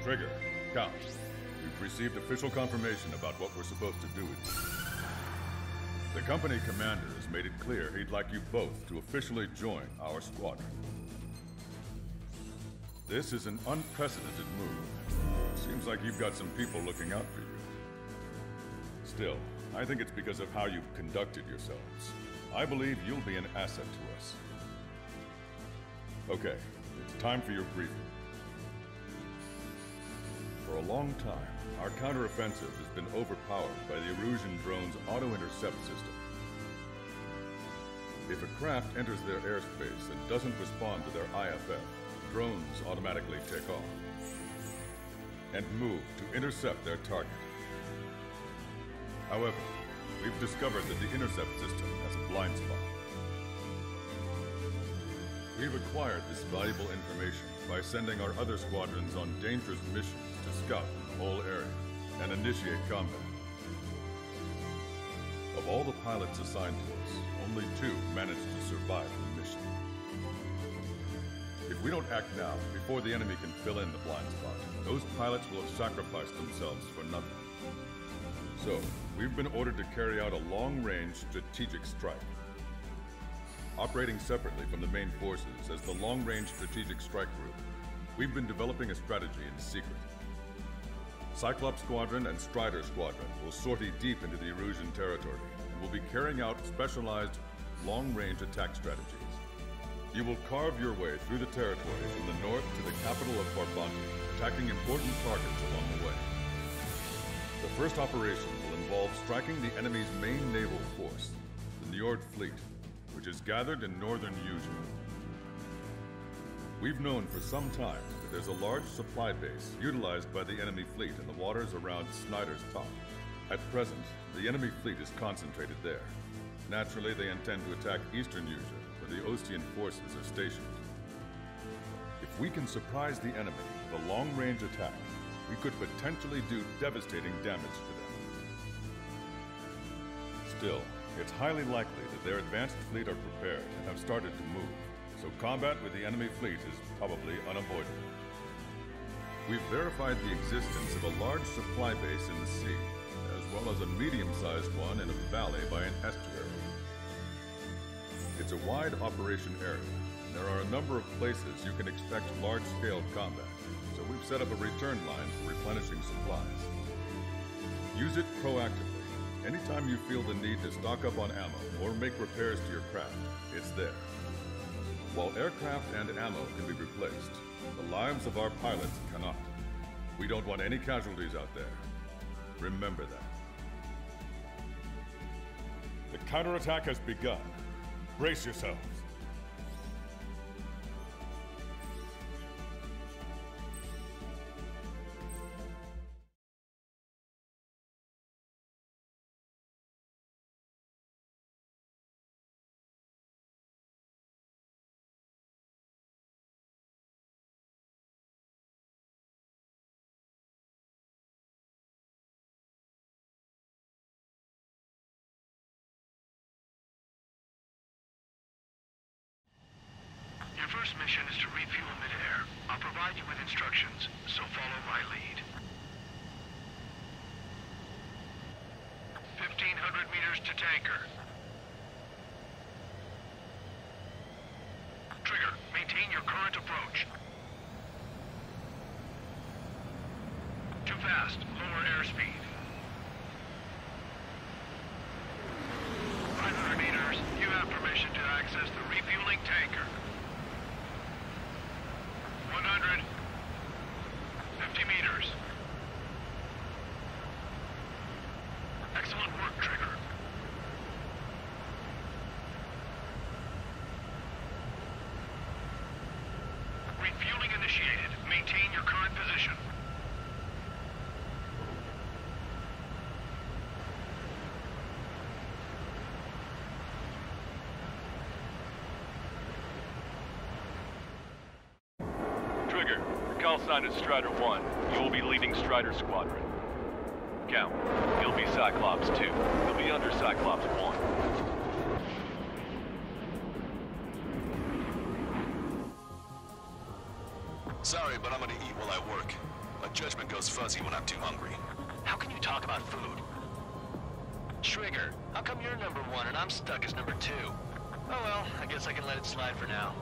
Trigger, Cal, we've received official confirmation about what we're supposed to do with you. The company commander has made it clear he'd like you both to officially join our squadron. This is an unprecedented move. Seems like you've got some people looking out for you. Still, I think it's because of how you've conducted yourselves. I believe you'll be an asset to us. Okay, it's time for your briefing. For a long time, our counteroffensive has been overpowered by the Erusian drone's auto-intercept system. If a craft enters their airspace and doesn't respond to their IFF, drones automatically take off and move to intercept their target. However, we've discovered that the intercept system has a blind spot. We've acquired this valuable information by sending our other squadrons on dangerous missions to scout the whole area and initiate combat. Of all the pilots assigned to us, only 2 managed to survive the mission. If we don't act now, before the enemy can fill in the blind spot, those pilots will have sacrificed themselves for nothing. So, we've been ordered to carry out a long-range strategic strike. Operating separately from the main forces as the Long-Range Strategic Strike Group, we've been developing a strategy in secret. Cyclops Squadron and Strider Squadron will sortie deep into the Erusian territory and will be carrying out specialized long-range attack strategies. You will carve your way through the territory from the north to the capital of Farbanti, attacking important targets along the way. The first operation will involve striking the enemy's main naval force, the Njord Fleet, which is gathered in northern Usea. We've known for some time that there's a large supply base utilized by the enemy fleet in the waters around Snyder's Top. At present, the enemy fleet is concentrated there. Naturally, they intend to attack eastern Usea, where the Ostian forces are stationed. If we can surprise the enemy with a long-range attack, we could potentially do devastating damage to them. Still, it's highly likely that their advanced fleet are prepared and have started to move, so combat with the enemy fleet is probably unavoidable. We've verified the existence of a large supply base in the sea, as well as a medium-sized one in a valley by an estuary. It's a wide operation area, and there are a number of places you can expect large-scale combat, so we've set up a return line for replenishing supplies. Use it proactively. Anytime you feel the need to stock up on ammo or make repairs to your craft, it's there. While aircraft and ammo can be replaced, the lives of our pilots cannot. We don't want any casualties out there. Remember that. The counterattack has begun. Brace yourselves. Your first mission is to refuel mid-air. I'll provide you with instructions, so follow my lead. 1,500 meters to tanker. Trigger, maintain your current approach. Too fast, lower airspeed. 500 meters, you have permission to access the refueling tanker. 100. 50 meters. Excellent work, Trigger. Refueling initiated. Maintain your current position. Trigger, your call sign is Strider 1. You will be leading Strider Squadron. Count, you'll be Cyclops 2. You'll be under Cyclops 1. Sorry, but I'm gonna eat while I work. My judgment goes fuzzy when I'm too hungry. How can you talk about food? Trigger, how come you're number 1 and I'm stuck as number 2? Oh well, I guess I can let it slide for now.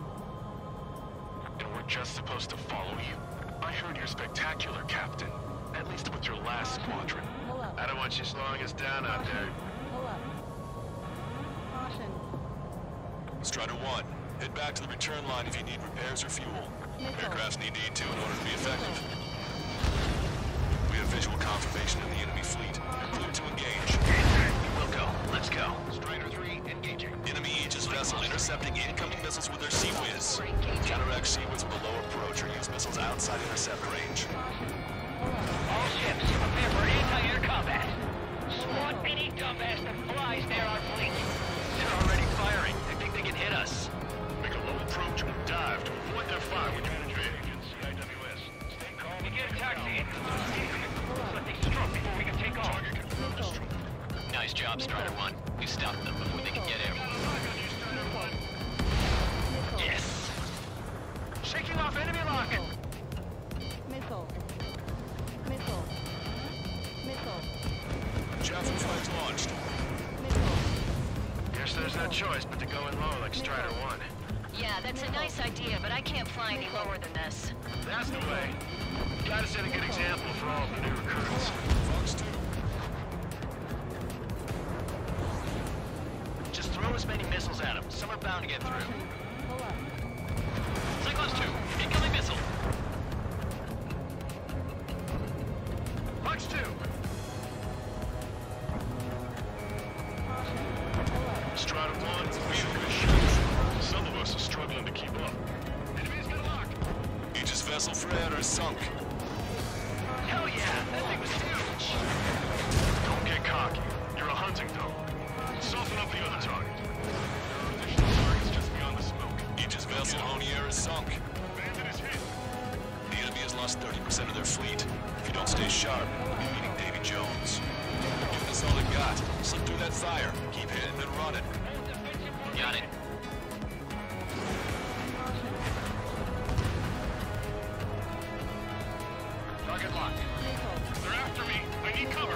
And we're just supposed to follow you? I heard you're spectacular, Captain. At least with your last squadron. I don't want you slowing us down out there. Pull up. Caution. Strider 1, head back to the return line if you need repairs or fuel. Missile. Aircrafts need E2 in order to be effective. We have visual confirmation of the enemy fleet. Clear to engage. We'll go. Let's go. Strider 3, engaging. Enemy Aegis vessel intercepting incoming missiles with their Sea-Wiz. Counteract Sea-Wiz below approach or use missiles outside intercept range. All ships, prepare for anti-air combat. Squad any dumbass that flies near our fleet. They're already firing. They think they can hit us. Make a low approach and dive to avoid their fire when you're in advantage. CIWS. Stay calm. We get a taxi in. Let they struck before we can take off. Target confirmed as true. Nice job, Strider 1. We stopped them before they could get air. Yes. Shaking off enemy lock. Missile. Missile. Missile. Javelin flags launched. Missile. Guess there's no choice but to go in low like Strider 1. Yeah, that's a nice idea, but I can't fly any lower than this. That's the way. Gotta set a good example for all the new recruits. Fox 2. Just throw as many missiles at them. Some are bound to get through. Pull up. Cyclones 2, incoming missile. Fox 2. Strider 1, we in good shape. Some of us are struggling to keep up. Enemy's gonna lock. Aegis vessel Freya is sunk. Hell yeah, that thing was huge. Don't get cocky. You're a hunting dog. Soften up the other target. There are additional targets just beyond the smoke. Aegis vessel Honier is sunk. Bandit is hit. The enemy has lost 30% of their fleet. If you don't stay sharp, you'll be meeting Davy Jones. Give us all you got. Slip through that fire. Keep hitting and running. Got it. Target locked. They're after me. I need cover.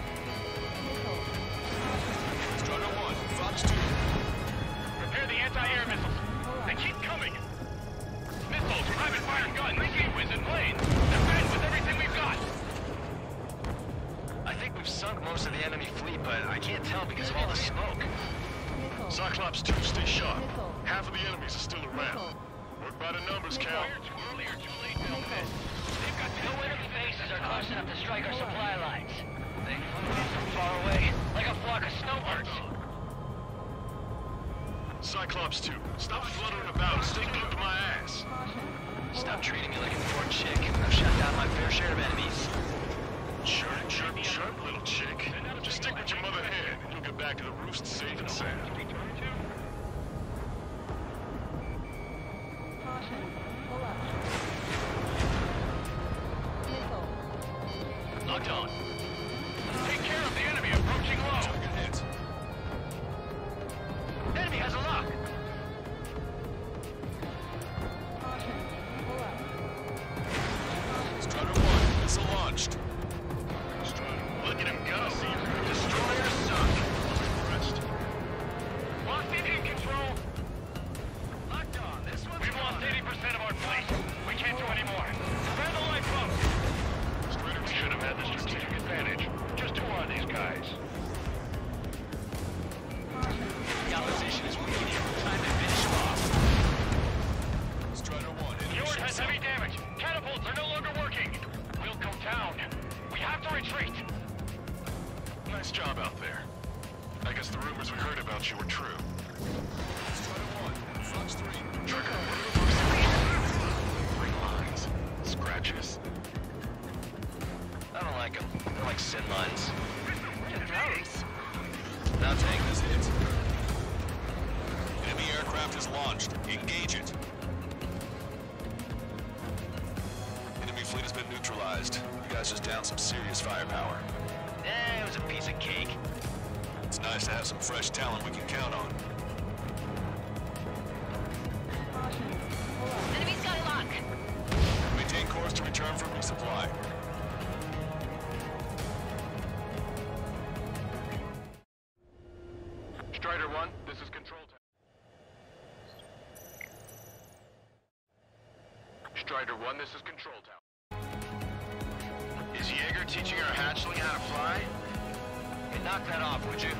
Strider 1, Fox 2. Prepare the anti-air missiles. They keep coming. Missiles, rapid fire guns, Sea-Wiz and planes. Defend with everything we've got. I think we've sunk most of the enemy fleet, but I can't tell because of all the smoke. Cyclops 2, stay sharp. Half of the enemies are still around. Work by the numbers, Cal. Too early or too late to miss. They've got no enemy bases are close enough to strike our supply lines. They flew in from far away, like a flock of snowbirds. Cyclops 2, stop fluttering about. Stay glued to my ass. Stop treating me like a poor chick. I've shot down my fair share of enemies. Chirp, chirp, chirp, little chick. Just stick with your mother hen, and you'll get back to the roost safe and sound. Caution. Pull up. Missile. Locked on. Take care of the enemy approaching low. Target hit. Enemy has a lock. Caution. Pull up. Strider 1, missile launched. Look at him go. Destroyer sunk. Rest. Locked in control. Locked on. This one's We've lost 80% of our fleet. We can't do any more. Spread the light pump. We should have had the strategic advantage. Just who are these guys? The opposition is weak here. Time to finish them off. Strider 1, enemy Fjord ship has sunk. heavy damage. Catapults are no longer working. We'll go down. We have to retreat. Nice job out there. I guess the rumors we heard about you were true. Strider 1, Fox 3. Trigger, Great lines. Scratches. I don't like them. They're like sin lines. Now tank is hit. Enemy aircraft is launched. Engage it. Enemy fleet has been neutralized. You guys just downed some serious firepower. It was a piece of cake. It's nice to have some fresh talent we can count on. Caution. Pull up. Enemy's got a lock. Maintain course to return for resupply. Strider 1, this is Control Tower. Strider 1, this is Control Tower. Is Jaeger teaching our hatchling how to fly? Hey, knock that off, would you?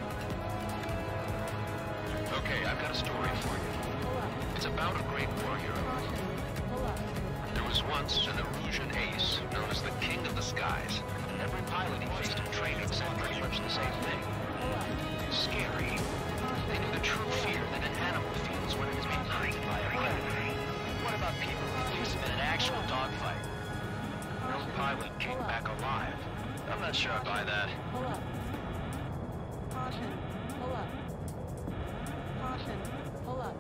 Okay, I've got a story for you. Pull up. It's about a great war hero. Caution. Pull up. There was once an Erusian ace, known as the King of the Skies. Every pilot he faced in training said pretty much the same thing. Pull up. Scary. They knew the true fear that an animal feels when it is being eaten by a predator. What about people who face them in an actual dogfight? No pilot came back alive. I'm not sure I buy that. Pull up. Caution. Pull up. Caution. Pull up.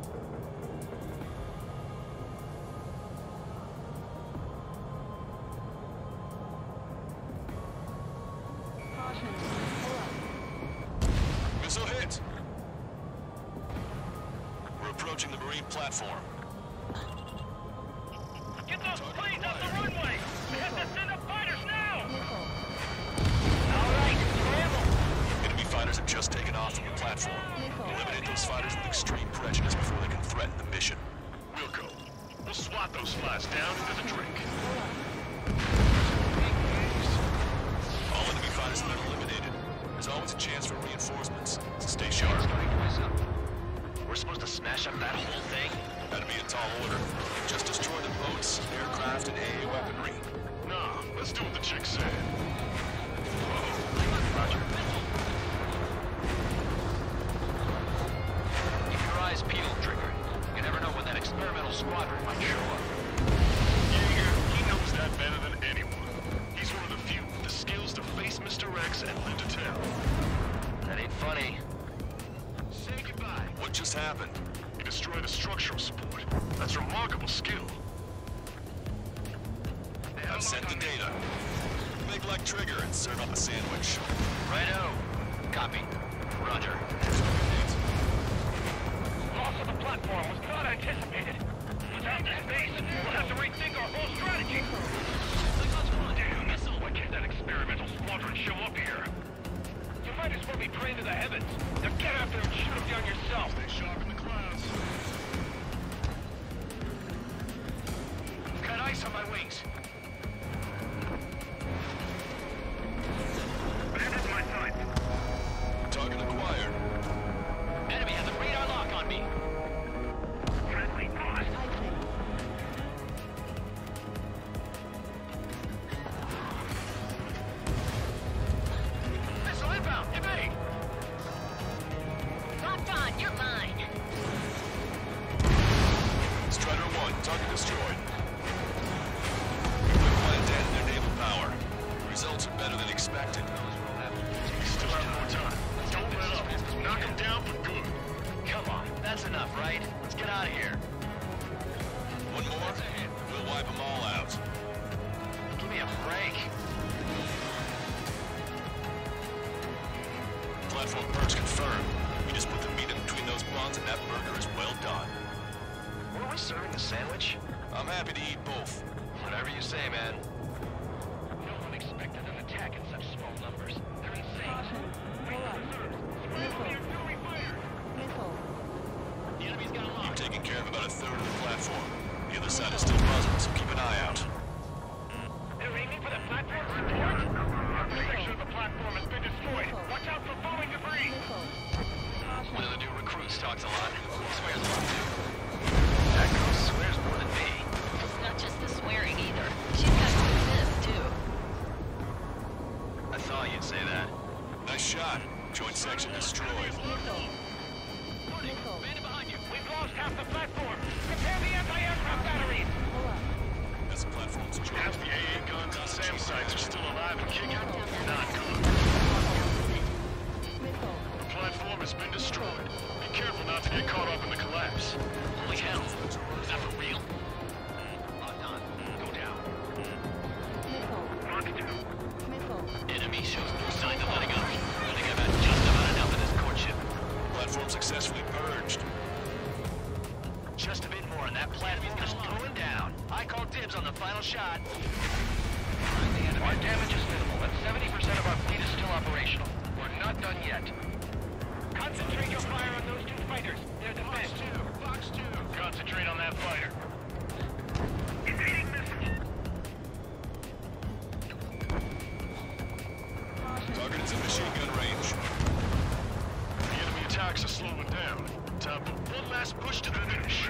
Caution. Pull up. Missile hit! We're approaching the Marine platform. Get those planes off the runway! We have to send up fighters now! Missile. All right, scramble! Enemy fighters have just taken off from the platform. Eliminate those fighters with extreme prejudice before they can threaten the mission. We'll go. We'll swat those flies down into the drink. Pull up. All enemy fighters have been eliminated. There's always a chance for reinforcements, so stay sharp. Starting to rise up. We're supposed to smash up that whole thing? That'd be a tall order. Just destroy the boats, aircraft, and AA weaponry. Nah, let's do what the chick said. Roger. Keep your eyes peeled, Trigger. You never know when that experimental squadron might show up. Jaeger, he knows that better than anyone. He's one of the few with the skills to face Mr. X and live to tell. That ain't funny. Say goodbye. What just happened? He destroyed the structural support. That's remarkable skill. I've sent the data. Make like Trigger and serve up a sandwich. Righto. Copy. Roger. Loss of the platform was not anticipated. Without that base, we'll have to rethink our whole strategy. Damn, what can that experimental squadron show up here? You might as well be praying to the heavens. Now get out there and shoot them down yourself. Stay sharp in the clouds. Got ice on my wings. Bandit my sight. Target acquired. Enemy has a radar lock on me. Friendly boss. Icing. Missile inbound. Evade. Locked on. You're mine. Strider 1, target destroyed. We've planted in their naval power. Results are better than expected. We still have more time. Don't let up. Knock him down for good. Come on. That's enough, right? Let's get out of here. One more, we'll wipe them all out. Give me a break. Platform perks confirmed. We just put the meat in between those buns and that burger is well done. Were we serving the sandwich? I'm happy to eat both. Whatever you say, man. No one expected an attack in such small numbers. They're insane. Caution. Pull up. Missile. Missile. The enemy's got a You've lock. taken care of about a third of the platform. The other side is still buzzing, so keep an eye out. They're aiming for the platform support? Our section of the platform has been destroyed. Watch out for falling debris. Missile. One of the Caution. new recruits talks a lot. Swears a lot, too. That girl swears more than me. It's not just the swearing either. She's got some this, too. I thought you'd say that. Nice shot. Joint section destroyed. Missile. Missile. Bandit behind you. We've lost half the platform. Prepare the anti-aircraft batteries. Pull up. This platform's Half the AA guns and SAM sites are still alive and kicking. Not good. Missile. The platform has been destroyed. Be careful not to get caught up in the collapse. Holy hell. Is that for real? Locked on. Go down. Missile. Missile. Enemy shows no signs of letting up. I think I've had just about enough of this courtship. Platform successfully purged. Just a bit more. 4 and that platform is going down. I call dibs on the final shot. Our damage is minimal, and 70% of our fleet is still operational. We're not done yet. Concentrate your fire on those 2 fighters. They're the best. Fox 2. Concentrate on that fighter. Evading missile. Target is in machine gun range. The enemy attacks are slowing down. Time for one last push to the finish.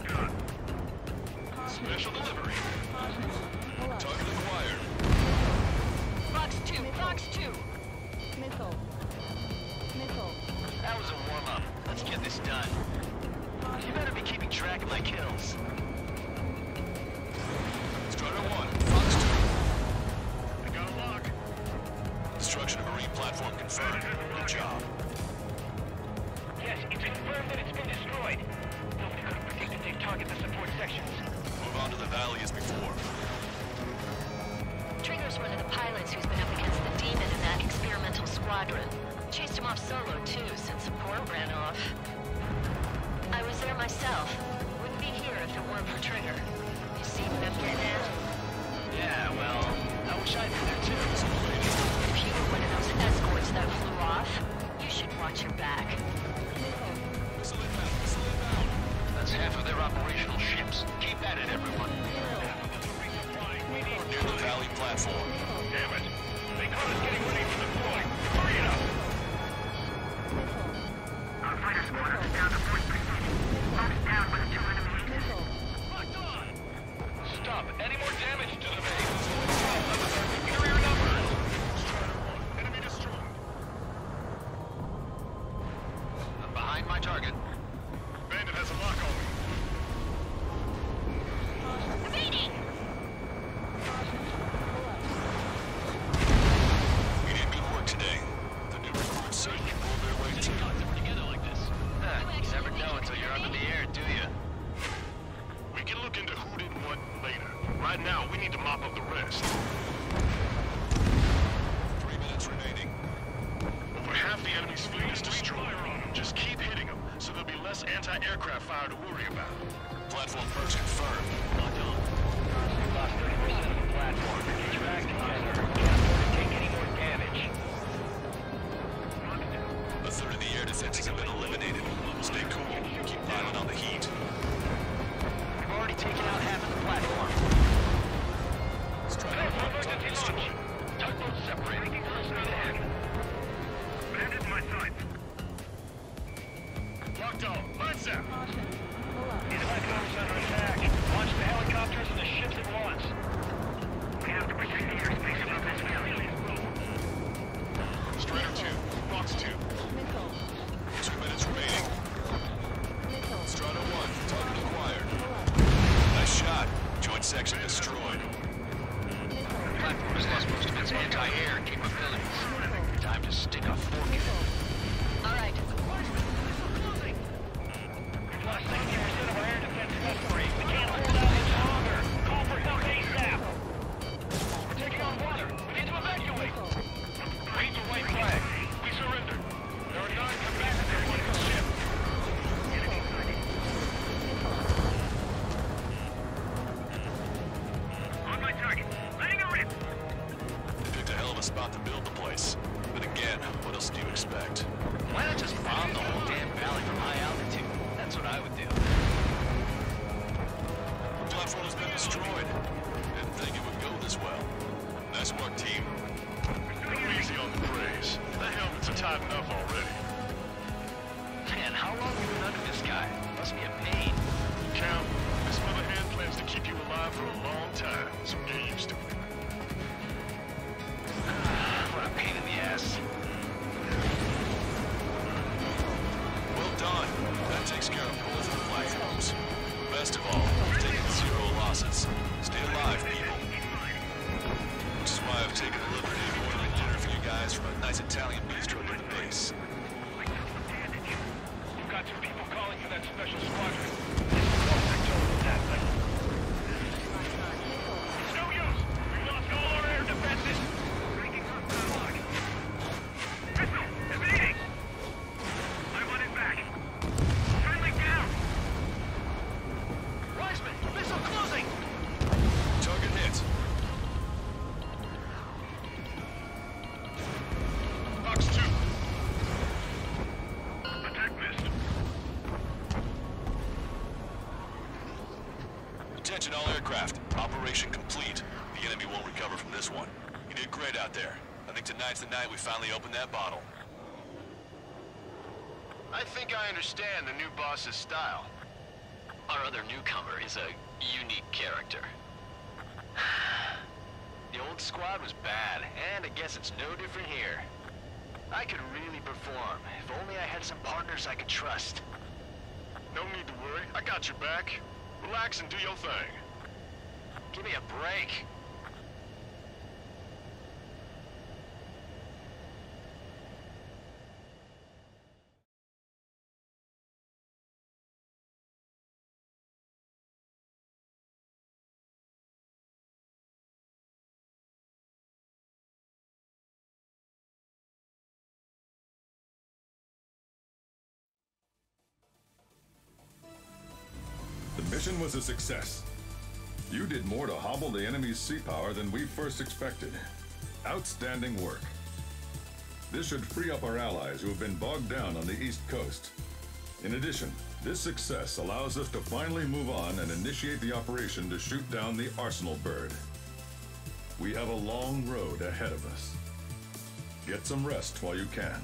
Special delivery. Target acquired. Fox 2, Fox 2. Missile. Missile. That was a warm-up. Let's get this done. You better be keeping track of my kills. Strider 1, Fox 2. I got a lock. Destruction of marine platform confirmed. Good job. Yes, it's confirmed that it's been destroyed. Nobody could have predicted they'd target the support sections. Move on to the valley as before. Trigger's one of the pilots who's been up against the Demon in that experimental squadron. Chased him off solo, too, since support ran off. I was there myself. Wouldn't be here if it weren't for Trigger. You see them getting out? Yeah, well, I wish I'd been there too. If you were one of those escorts that flew off, you should watch your back. Missile inbound, missile inbound. That's half of their operational ships. Keep at it, everyone. Near the valley platform. Damn it. They caught us getting ready for deploy. Hurry it up. Our fighter squad is down to point position. Focus down with 2 enemies. Missile. Locked on. Stop. Any more damage to the base? Superior numbers. Strider 1. Enemy destroyed. I'm behind my target. Bandit has a lock on me. Evading! We did good work today. The new recruits certainly pulled their weight too. Together like this. You never know until you're up in the air, do you? We can look into who did what later. Right now, we need to mop up the rest. 3 minutes remaining. Over half the enemy's fleet is destroyed. Just keep hitting them, so there'll be less anti-aircraft fire to worry about. Platform perch confirmed. Locked on. We lost 30% of the platform. Get your act together. Can't afford to take any more damage. A third of the air defenses have been eliminated. Stay cool. Keep piling on the heat. We've already taken out half of the platform. Strider 1, target destroyed. Tugboats separating. Bandit in my sights. Locked on. Lights out. These platforms under attack. Launch the helicopters and the ships at once. We have to protect the airspace above this valley. Strider 2. Fox 2. Missile. 2 minutes remaining. Missile. Strider 1, target acquired. Nice shot. Joint section destroyed. The platform has lost most of its anti-air capabilities. Time to stick a fork in it. All right. We've lost 60% of our air defense customers. We can't hold out much longer. Call for help ASAP. We're taking on water. We need to evacuate. Raise the white flag. We surrender. There are 9 combatants on one ship. On my target. Letting a rip. They picked a hell of a spot to build the place. But again, what else do you expect? Why not just bomb the whole damn valley from high altitude? That's what I would do. The platform has been destroyed. Didn't think it would go this well. Nice work, team. Go easy on the praise. The helmets are tight enough already. Man, how long have you been under this guy? Must be a pain. Count, this mother hand plans to keep you alive for a long time, so get used to it. What a pain in the ass. Well done. That takes care of both of the platforms. Best of all, we've taken 0 losses. Stay alive, people. Which is why I've taken the liberty of ordering dinner for you guys from a nice Italian bistro near the base. We've got 2 people calling for that special squadron. This is all sector of that, but It's no use! We've lost all our air defenses! Attention all aircraft. Operation complete. The enemy won't recover from this one. You did great out there. I think tonight's the night we finally open that bottle. I think I understand the new boss's style. Our other newcomer is a unique character. The old squad was bad, and I guess it's no different here. I could really perform, if only I had some partners I could trust. No need to worry. I got your back. Relax and do your thing. Give me a break. The mission was a success. You did more to hobble the enemy's sea power than we first expected. Outstanding work. This should free up our allies who have been bogged down on the East Coast. In addition, this success allows us to finally move on and initiate the operation to shoot down the Arsenal bird. We have a long road ahead of us. Get some rest while you can.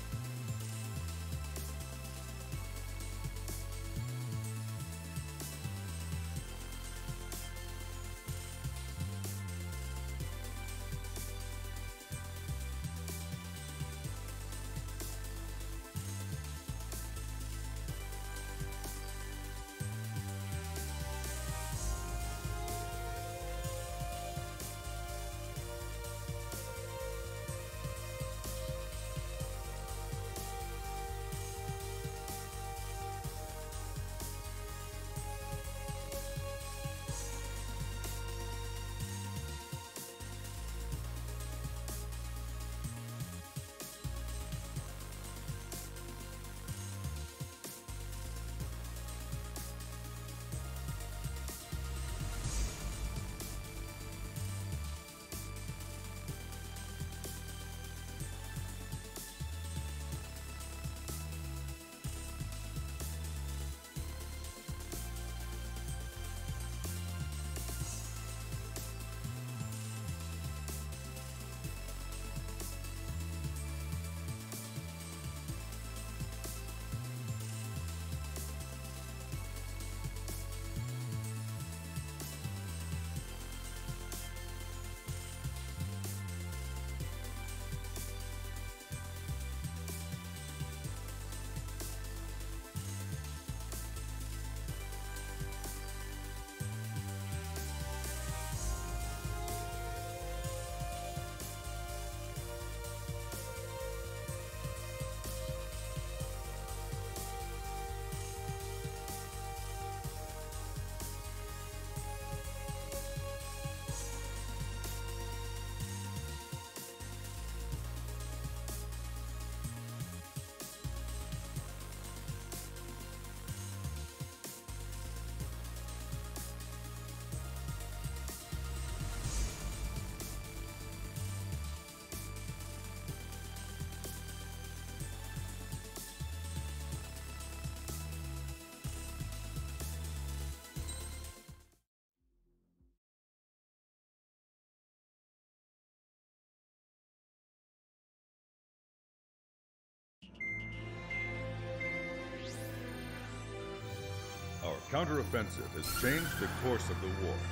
Our counteroffensive has changed the course of the war.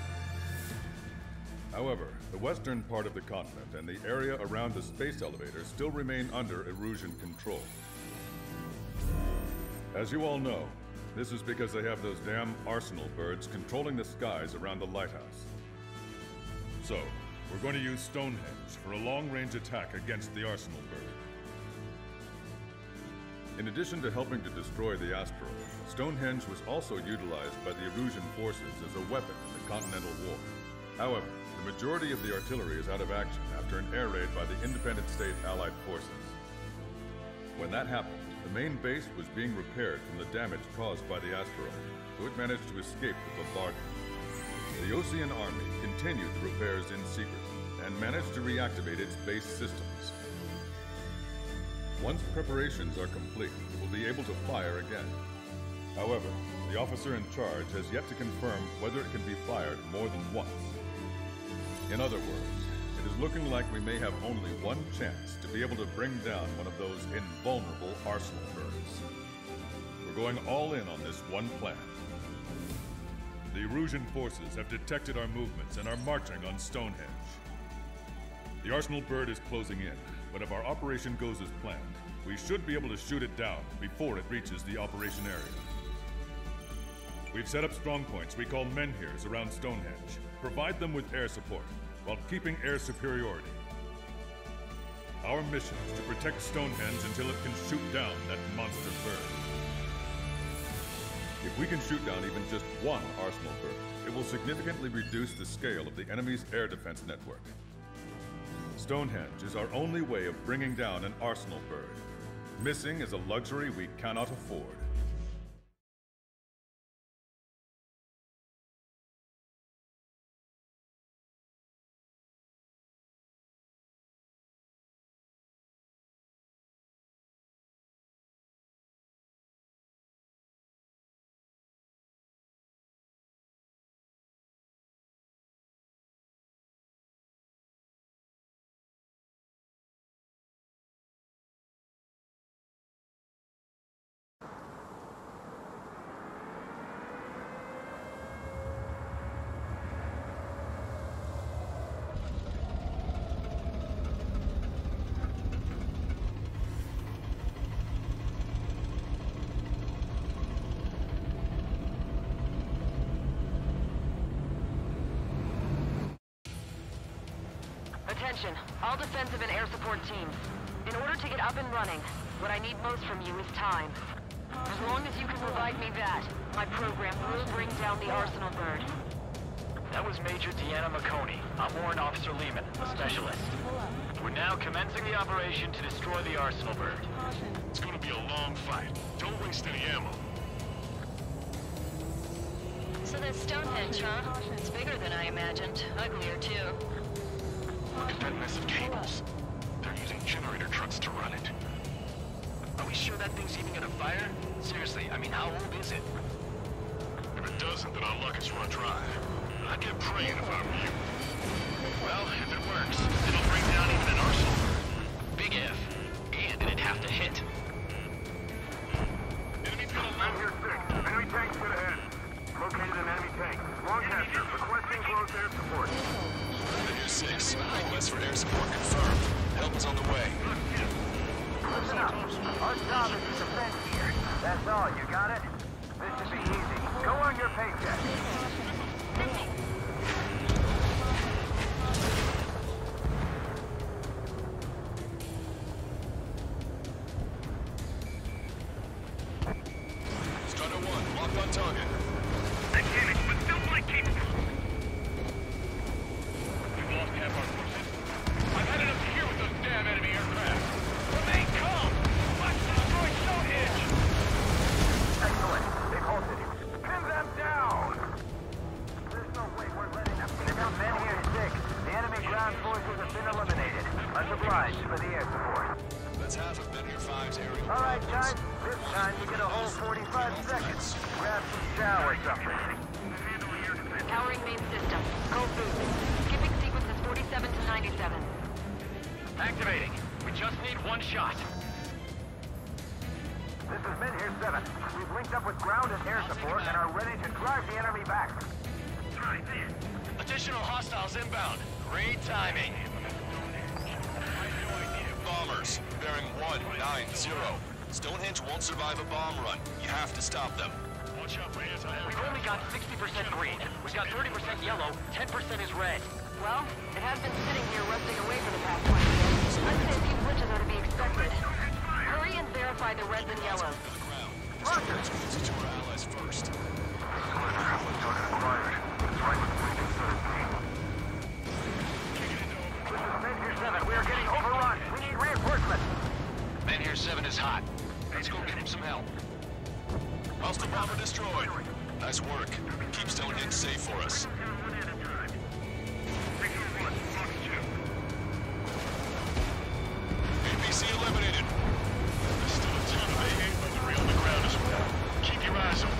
However, the western part of the continent and the area around the space elevator still remain under Erusian control. As you all know, this is because they have those damn Arsenal birds controlling the skies around the lighthouse. So, we're going to use Stonehenge for a long-range attack against the Arsenal bird. In addition to helping to destroy the asteroid, Stonehenge was also utilized by the Erusian forces as a weapon in the Continental War. However, the majority of the artillery is out of action after an air raid by the independent state Allied forces. When that happened, the main base was being repaired from the damage caused by the asteroid, so it managed to escape the bombardment. The Osean Army continued the repairs in secret and managed to reactivate its base systems. Once preparations are complete, it will be able to fire again. However, the officer in charge has yet to confirm whether it can be fired more than once. In other words, it is looking like we may have only one chance to be able to bring down one of those invulnerable arsenal birds. We're going all in on this one plan. The Erusian forces have detected our movements and are marching on Stonehenge. The arsenal bird is closing in, but if our operation goes as planned, we should be able to shoot it down before it reaches the operation area. We've set up strong points we call menhirs around Stonehenge. Provide them with air support, while keeping air superiority. Our mission is to protect Stonehenge until it can shoot down that monster bird. If we can shoot down even just one arsenal bird, it will significantly reduce the scale of the enemy's air defense network. Stonehenge is our only way of bringing down an arsenal bird. Missing is a luxury we cannot afford. Attention, all defensive and air support teams. In order to get up and running, what I need most from you is time. As long as you can provide me that, my program will bring down the arsenal bird. That was Major Deanna McConey. I'm Warrant Officer Lehman, a specialist. We're now commencing the operation to destroy the arsenal bird. It's gonna be a long fight. Don't waste any ammo. So that's Stonehenge, huh? It's bigger than I imagined. Uglier, too. Look at that mess of cables. They're using generator trucks to run it. Are we sure that thing's even gonna fire? Seriously, I mean, how old is it? If it doesn't, then our luck is run dry. I'd get praying if I were you. Well, if it works, it'll bring down even an arsenal bird. Big if. And it'd have to hit. Enemy tunnel Man here 6. Enemy tank straight ahead. Located an enemy tank. Lancaster, requesting close air support. Here 6. Request for air support confirmed. Help is on the way. Listen up. Our job is to defend here. That's all. You got it? This should be easy. Go on your paycheck. Strider 1, locked on target. Dynamic, but still quite capable. We've lost half our forces. I've had enough to hear with those damn enemy aircraft. Remain calm! Let's destroy Stonehenge! Excellent. They've halted. Pin them down! There's no way we're letting them pick up. Men here 6. The enemy ground forces have been eliminated. Much obliged for the air support. That's half of Menhir 5's aerial All right, problems. guys. This time you get a whole 45 seconds. Grab some chow or something. Powering main system. Go boost. Skipping sequences 47 to 97. Activating. We just need one shot. This is Menhir 7. We've linked up with ground and air support and are ready to drive the enemy back. Additional hostiles inbound. Great timing. Bombers, bearing 190. Stonehenge won't survive a bomb run. You have to stop them. Watch out for We've anti-aircraft. only got 60% green. We've got 30% yellow, 10% is red. Well, it has been sitting here rusting away for the past 20 years. I'd say a few glitches are to be expected. Hurry and verify the reds and yellows. For the ground. Stonehenge closer to our allies first. This is Menhir 7. We are getting overrun. We need reinforcements. Menhir 7 is hot. Let's go get him some help. Hostile bomber destroyed. Nice work. Keep Stonehenge safe for us. APC eliminated. There's still a ton of AA weaponry on the ground as well. Keep your eyes open.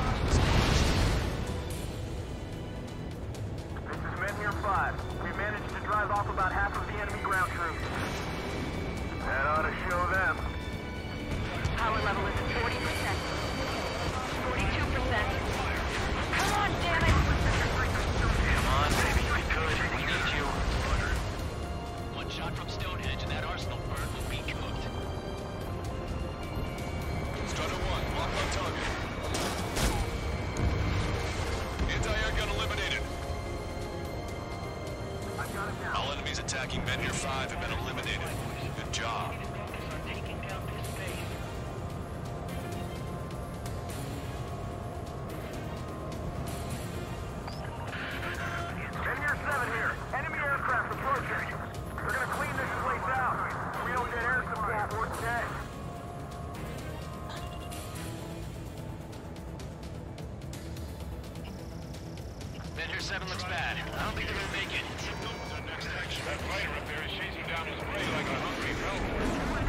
Men here 7 looks bad. I don't think they're gonna make it. That fighter up there is chasing down his prey like a hungry velvet.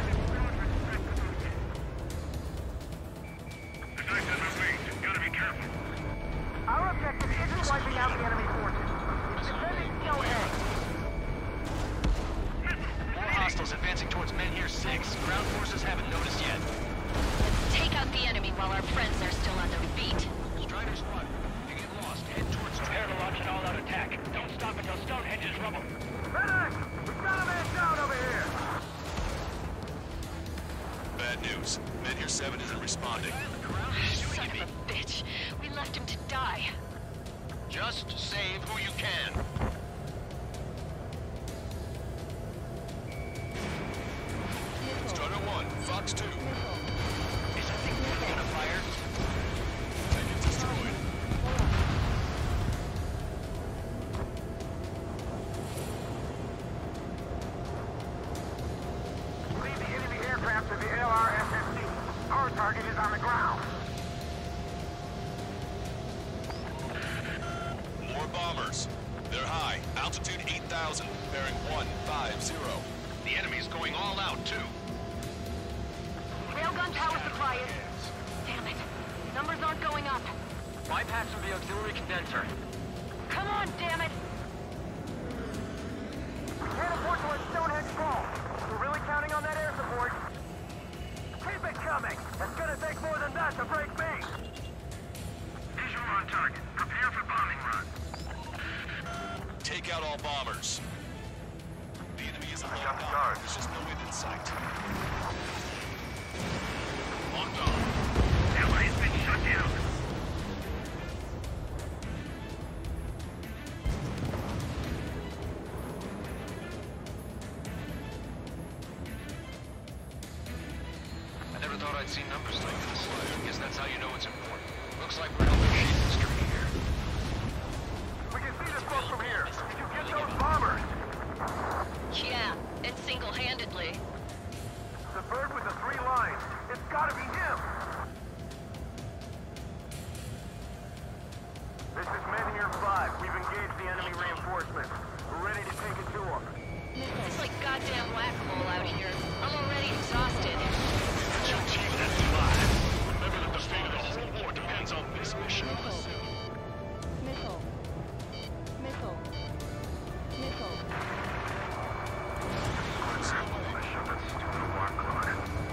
The knife's on my wings. Gotta be careful. Our objective isn't wiping out the enemy forces. It's defending COA. More hostiles advancing towards Men here 6. Ground forces haven't noticed yet. Let's take out the enemy while our friends are still on their feet. Strider squad, if you get lost, head towards Prepare to launch an all-out attack. Don't stop until Stonehenge is rubble. Medic! We've got a man down over here! Bad news. Men here 7 isn't responding. Son of a bitch. We left him to die. Just save who you can. Strider 1, Fox 2. Is that thing gonna fire? Target destroyed. Lead the enemy aircraft to the LRS-15. Our target is on the ground. More bombers. They're high. Altitude 8,000. Bearing 150. The enemy's going all out, too. Railgun power supply is... Damn it. Numbers aren't going up. Bypassing the auxiliary condenser. Come on, damn it! We can't afford to let Stonehenge fall. We're really counting on that air support. Keep it coming. It's gonna take more than that to break me. Visual on target. Prepare for bombing run. Take out all bombers. The enemy is along got the down. guard. There's just no end in sight. Locked on. Ally has been shut down. I never thought I'd see numbers like this. I guess that's how you know it's important. Looks like we're helping shape the street here. We can see the smoke from here. Did you get those bombers? Yeah, and single-handedly. The bird with the 3 lines. It's gotta be him. This is Men here 5. We've engaged the enemy reinforcements. We're ready to take it to them. It's like goddamn whack-a-mole out here. I'm already exhausted. It's your team that's alive. Remember that the fate of the whole war depends on this mission. Missile. Missile. Missile. I shot that stupid alarm clock.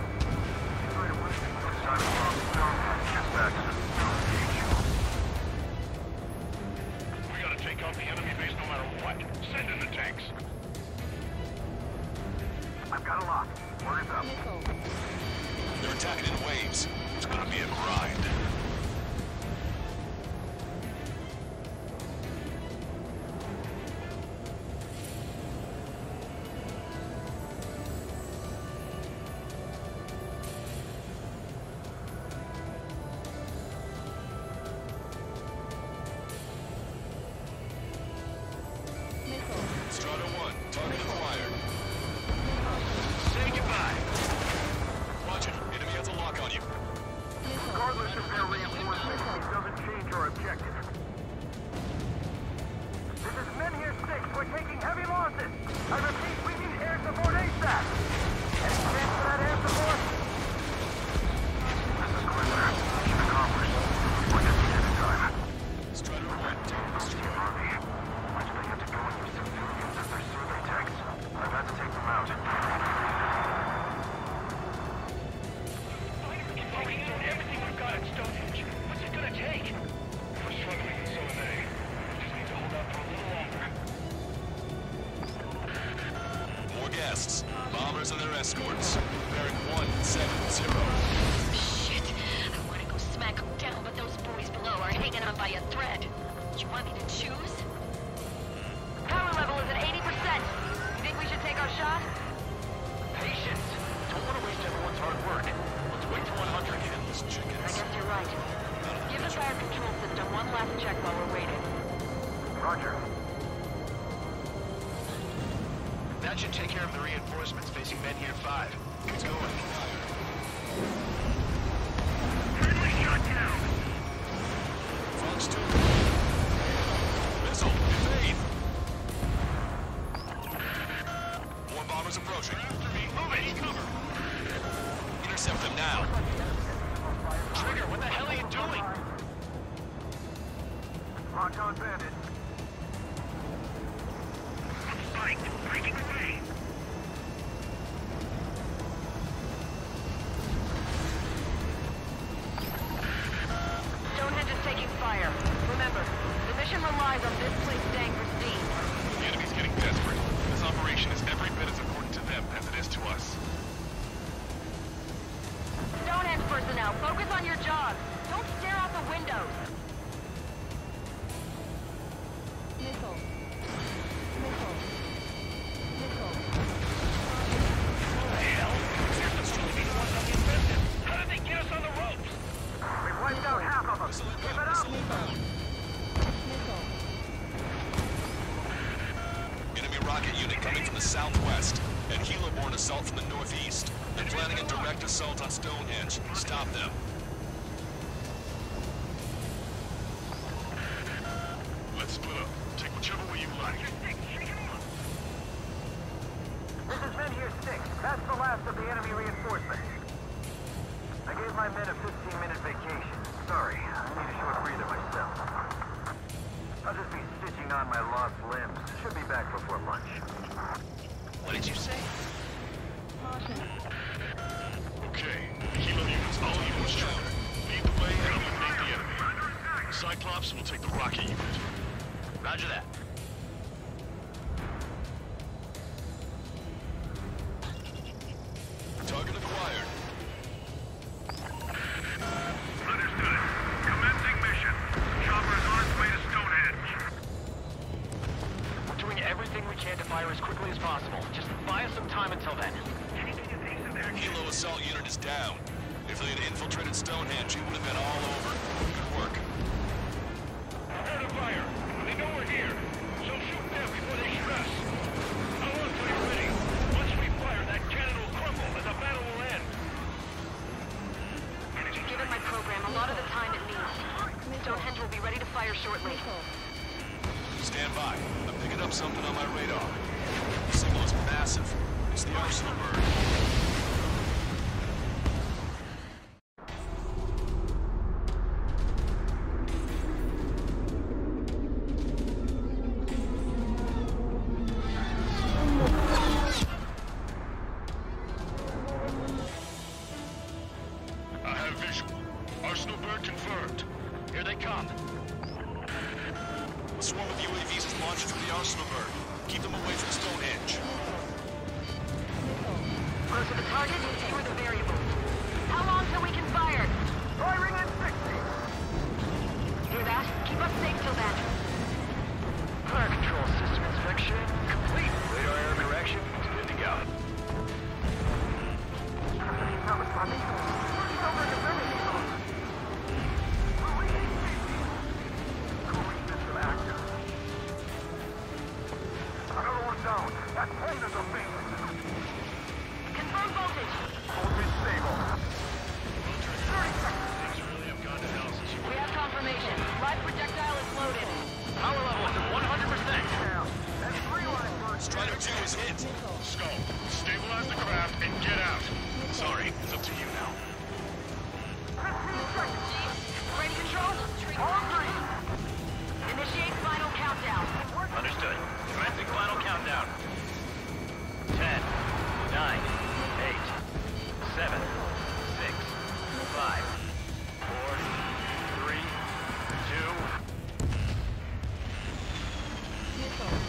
It's time to bomb Stonehenge. Get back to the Stonehenge. We gotta take out the enemy base no matter what. Send in the tanks. I've got a lock. Orders up. Missile. They're attacking in waves. It's gonna be a grind. Missile. Strider 1, target acquired. Say goodbye. Roger. Enemy has a lock on you. Regardless of their reinforcement, it doesn't change our objective. This is Men here 6. We're taking heavy losses. I repeat, we need air support ASAP. Any chance for that air support? This is Quizzler. Mission accomplished. We're just in time. Strider 1, target destroyed. Army. Why do they have to go and use civilians as their survey techs? I've had to take them out. Everything we've got at Stonehenge. What's it gonna take? If we're struggling, and so are they. We just need to hold out for a little longer. More guests. Bombers and their escorts. Bearing 170. Shit. I want to go smack them down, but those boys below are hanging on by a thread. You want me to choose? Power level is at 80%. You think we should take our shot? Patience. Don't want to waste everyone's hard work. Let's wait till 100. Endless I chickens. guess you're right. Give the fire control system one last check while we're waiting. Roger. That should take care of the reinforcements facing Men here 5. It's going. Friendly shot down. Fox 2. Lock on bandit. Spike, breaking away. Stonehenge is taking fire. Remember, the mission relies on this place staying pristine. The enemy's getting desperate. This operation is every bit as important to them as it is to us. Stonehenge personnel, focus on your jobs. Don't stare out the windows. Missile. Missile. Missile. How did they get us on the ropes? We've wiped out half of them. Keep it up. Missile. Enemy rocket unit coming from the southwest, and helo-borne assault from the northeast. They're planning a direct assault on Stonehenge. Stop them. Let's split up. Take whichever way you like. This is Men here 6. That's the last of the enemy reinforcements. I gave my men a 15-minute vacation. Sorry, I need a short breather myself. I'll just be stitching on my lost limbs. Should be back before lunch. What did you say? Caution. Okay, Kilo units, all units track. Lead the way and eliminate the enemy. Cyclops will take the rocket unit. Roger that. Target acquired. Understood. Commencing mission. Chopper is on its way to Stonehenge. We're doing everything we can to fire as quickly as possible. Just buy us some time until then. Helo assault unit is down. If they had infiltrated Stonehenge, it would have been all over. Good work. Prepare to fire. They know we're here. So shoot them before they shoot us. How long till you're ready? Once we fire, that cannon will crumble and the battle will end. Given my program, a lot of the time it means Stonehenge will be ready to fire shortly. Stand by. I'm picking up something on my radar. The signal is massive. It's the Arsenal bird. I have visual. Arsenal bird confirmed. Here they come. A swarm of UAVs is launching from the Arsenal bird. Keep them away from Stonehenge. Closer the target, fewer the variables. How long till we can fire? Firing in 60. Hear that? Keep us safe till then. Fire control system inspection complete. Radar air correction is good to go. He's not responding. He's over in the building. Cooling system active. Another one down. That plane is a beast. Confirm voltage. Hold it stable. 30 seconds. Things really have gone to hell since you... We have confirmation. Live projectile is loaded. Power level is at 100%. Down. That 3-line bird. Strider 2 is hit. Skull, stabilize the craft and get out. Sorry, it's up to you now. 15 seconds. Ready control? All three. Initiate final countdown. Understood. Commencing final countdown. 10, 9, 8, 7, 6, 5, 4, 3, 2... Missile.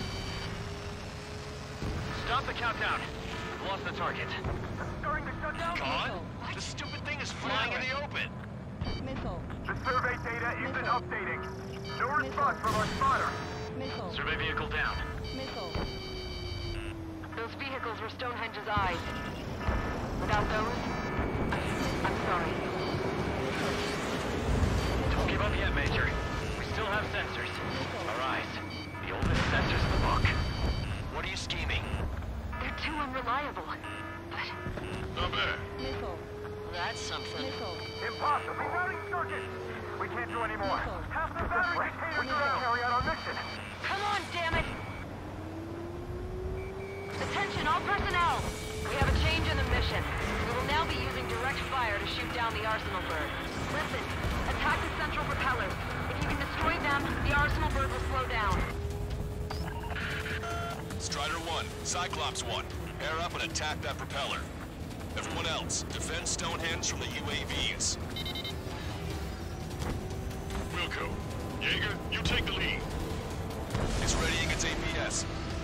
Stop the countdown. We've lost the target. Starting to shut down. Gone? This stupid thing is flying in the open. Missile. The survey data isn't updating. No response from our spotter. Missile. Survey vehicle down. Missile. Those vehicles were Stonehenge's eyes. Without those, I'm sorry. Don't give up yet, Major. We still have sensors. Our eyes. The oldest sensors in the book. What are you scheming? They're too unreliable. But Not bad. Missile. That's something. Missile. Impossible. Rerouting circuit. We can't do any more. Missile. Half the battery containers are out. Carry out our mission. come on, damn it! Attention, all personnel! We have a change in the mission. We will now be using direct fire to shoot down the Arsenal bird. Listen, attack the central propellers. If you can destroy them, the bird will slow down. Strider 1, Cyclops 1, air up and attack that propeller. Everyone else, defend Stonehenge from the UAVs. Wilco, Jaeger, you take the lead. It's readying its APS.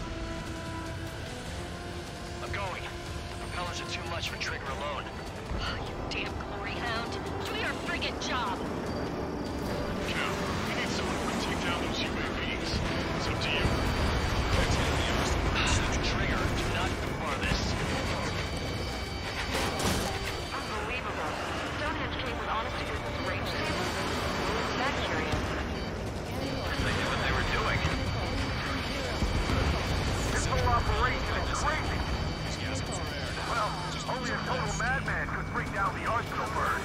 I'm going. The propellers are too much for Trigger alone. Oh, you damn glory hound. Do your friggin' job. Cal, we need someone who can take down those UAVs. It's up to you. Trigger, do not bar this. Unbelievable. Stonehenge came with honest-to-goodness range tables? It's that curious. They knew what they were doing. This whole operation is crazy. Well, only a total madman could bring down the Arsenal bird.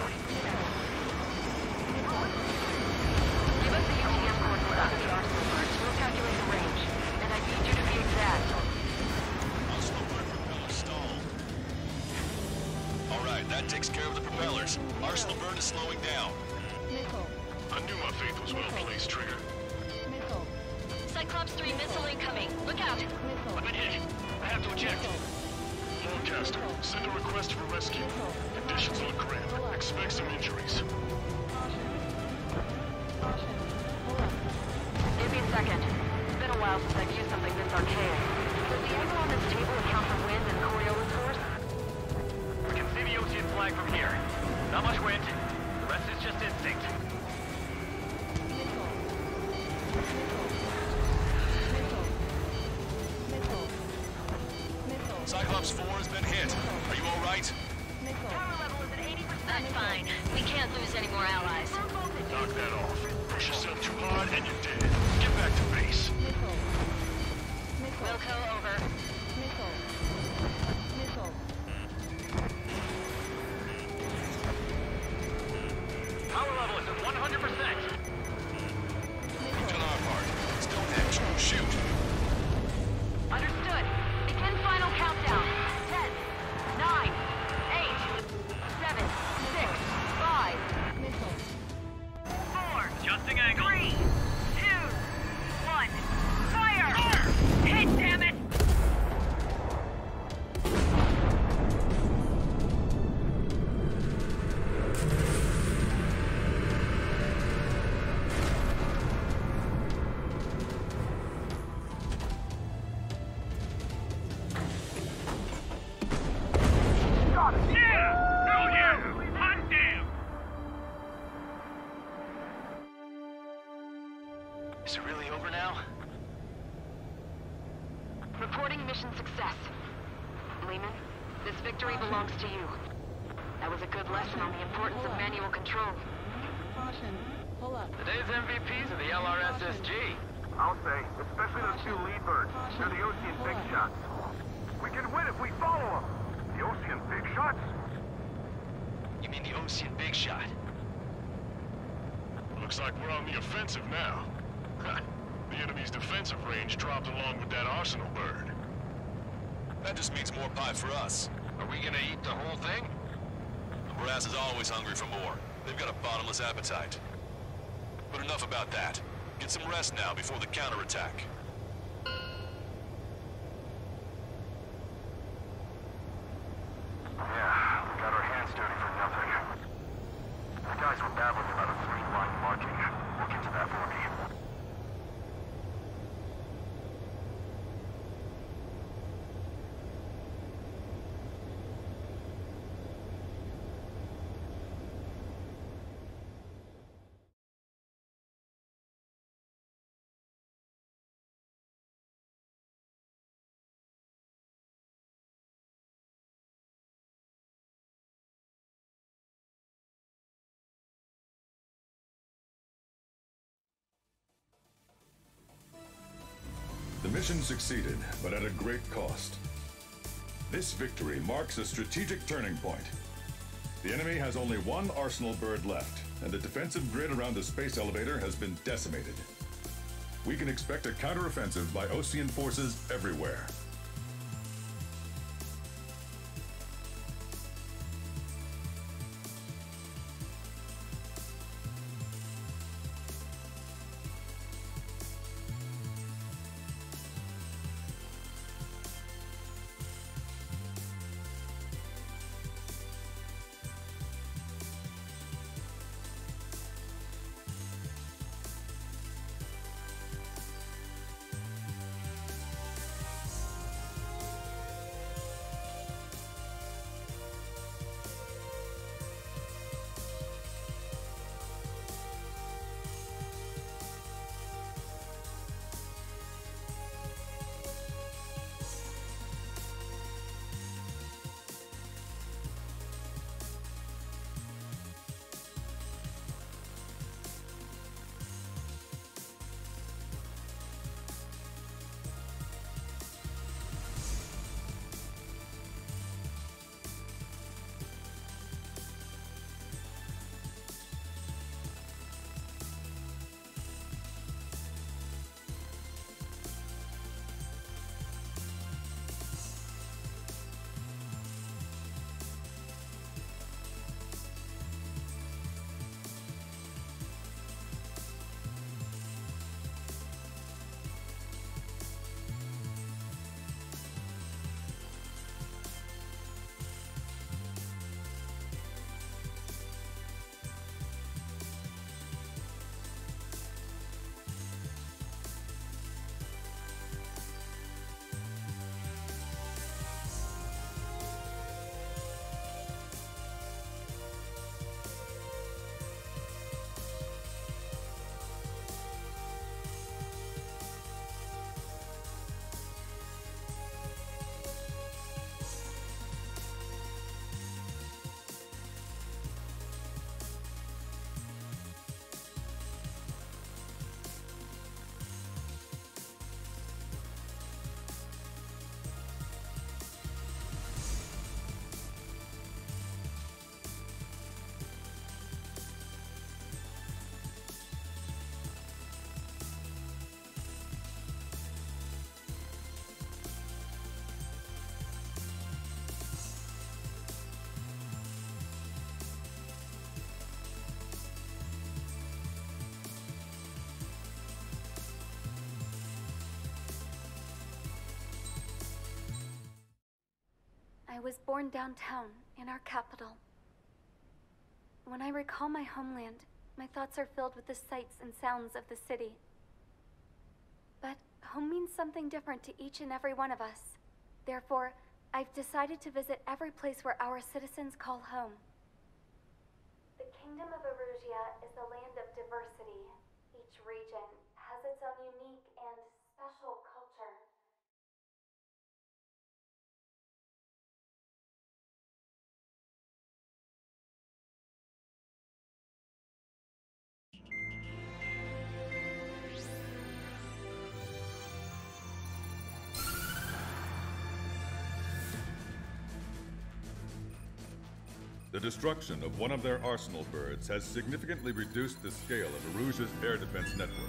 Give us the UTM coordinates of the Arsenal birds. We'll calculate the range. And I need you to be exact. Arsenal bird propeller stalled. Alright, that takes care of the propellers. Arsenal bird is slowing down. Missile. I knew my faith was well placed, Trigger. Missile. Cyclops 3 missile incoming. Look out. Missile. I've been hit. I have to eject. Forecaster, send a request for rescue. Conditions look grim. Expect some injuries. Caution. Caution. Hold up. Give me a second. It's been a while since I've used something this archaic. Does the angle on this table account for wind and Coriolis force? We can see the ocean flag from here. Not much wind. The rest is just instinct. Missile. Missile. Missile. Missile. Missile. Cyclops 4 has been hit. Are you alright? Missile. Power level is at 80%. That's fine. We can't lose any more allies. Knock that off. Push yourself too hard and you're dead. Get back to base. Missile. Missile. Wilco, over. Missile. Missile. Power level is at 100%. We've done our part. Stonehenge, shoot! Understood. Begin final countdown. 10, 9, 8, 7, 6, 5, Missile. 4, Adjusting angle. 3, 2, 1. Fire! Hit, damn it! Yeah! Oh yeah! Hot damn! Is it really over now? Reporting mission success. Lehman, this victory belongs to you. That was a good lesson on the importance of manual control. Caution. Hold up. Today's MVPs are the LRSSG. I'll say, especially those two lead birds. They're the Ocean Big Shots. We can win if we follow them. The Ocean Big Shots? You mean the Ocean Big Shot? Looks like we're on the offensive now. The enemy's defensive range dropped along with that Arsenal bird. That just means more pie for us. Are we gonna eat the whole thing? The brass is always hungry for more. They've got a bottomless appetite. But enough about that. Get some rest now before the counterattack. Yeah, we got our hands dirty for nothing. The guys were babbling about a three-line marking. Look into that for me. The mission succeeded, but at a great cost. This victory marks a strategic turning point. The enemy has only one Arsenal bird left, and the defensive grid around the space elevator has been decimated. We can expect a counteroffensive by Osean forces everywhere. was born downtown, in our capital. When I recall my homeland, my thoughts are filled with the sights and sounds of the city. But home means something different to each and every one of us. Therefore, I've decided to visit every place where our citizens call home. The Kingdom of Erusia is a land of diversity. Each region has its own unique and special culture. The destruction of one of their arsenal birds has significantly reduced the scale of Erusia's air defense network.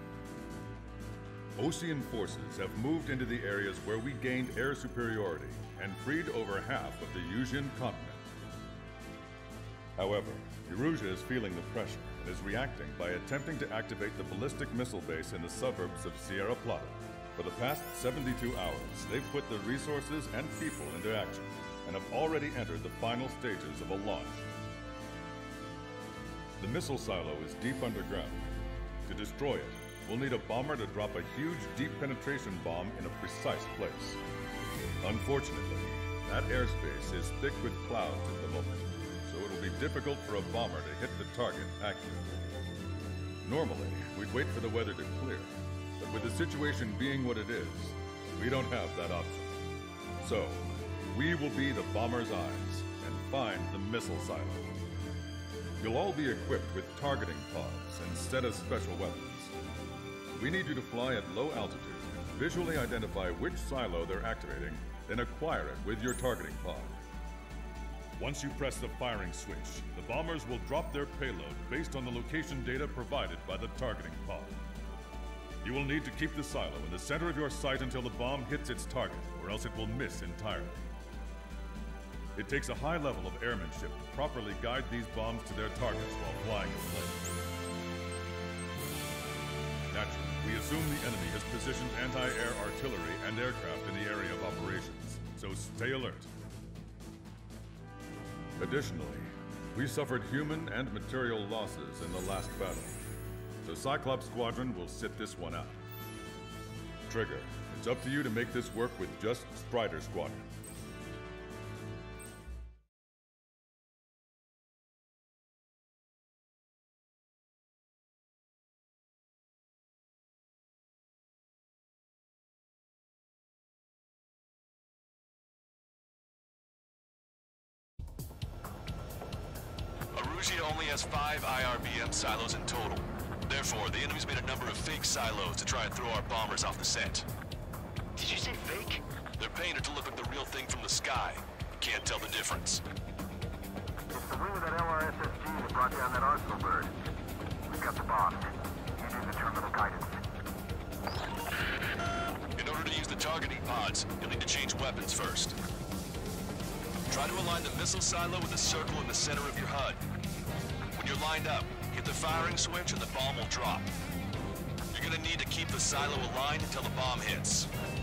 Osean forces have moved into the areas where we gained air superiority and freed over half of the Yusian continent. However, Erusia is feeling the pressure and is reacting by attempting to activate the ballistic missile base in the suburbs of Sierra Plata. For the past 72 hours, they've put the resources and people into action, and have already entered the final stages of a launch. The missile silo is deep underground. To destroy it, we'll need a bomber to drop a huge deep penetration bomb in a precise place. Unfortunately, that airspace is thick with clouds at the moment, so it'll be difficult for a bomber to hit the target accurately. Normally, we'd wait for the weather to clear, but with the situation being what it is, we don't have that option. So, we will be the bomber's eyes and find the missile silo. You'll all be equipped with targeting pods instead of special weapons. We need you to fly at low altitude, visually identify which silo they're activating, then acquire it with your targeting pod. Once you press the firing switch, the bombers will drop their payload based on the location data provided by the targeting pod. You will need to keep the silo in the center of your sight until the bomb hits its target, or else it will miss entirely. It takes a high level of airmanship to properly guide these bombs to their targets while flying in place. Naturally, we assume the enemy has positioned anti-air artillery and aircraft in the area of operations, so stay alert. Additionally, we suffered human and material losses in the last battle, so Cyclops Squadron will sit this one out. Trigger, it's up to you to make this work with just Strider Squadron. Erusia only has 5 IRBM silos in total. Therefore, the enemy's made a number of fake silos to try and throw our bombers off the scent. Did you say fake? They're painted to look like the real thing from the sky. Can't tell the difference. It's the wing of that LRSSG that brought down that arsenal bird. We've got the bombs. You do the terminal guidance. In order to use the targeting pods, you'll need to change weapons first. Try to align the missile silo with the circle in the center of your HUD. When you're lined up, hit the firing switch and the bomb will drop. You're gonna need to keep the silo aligned until the bomb hits.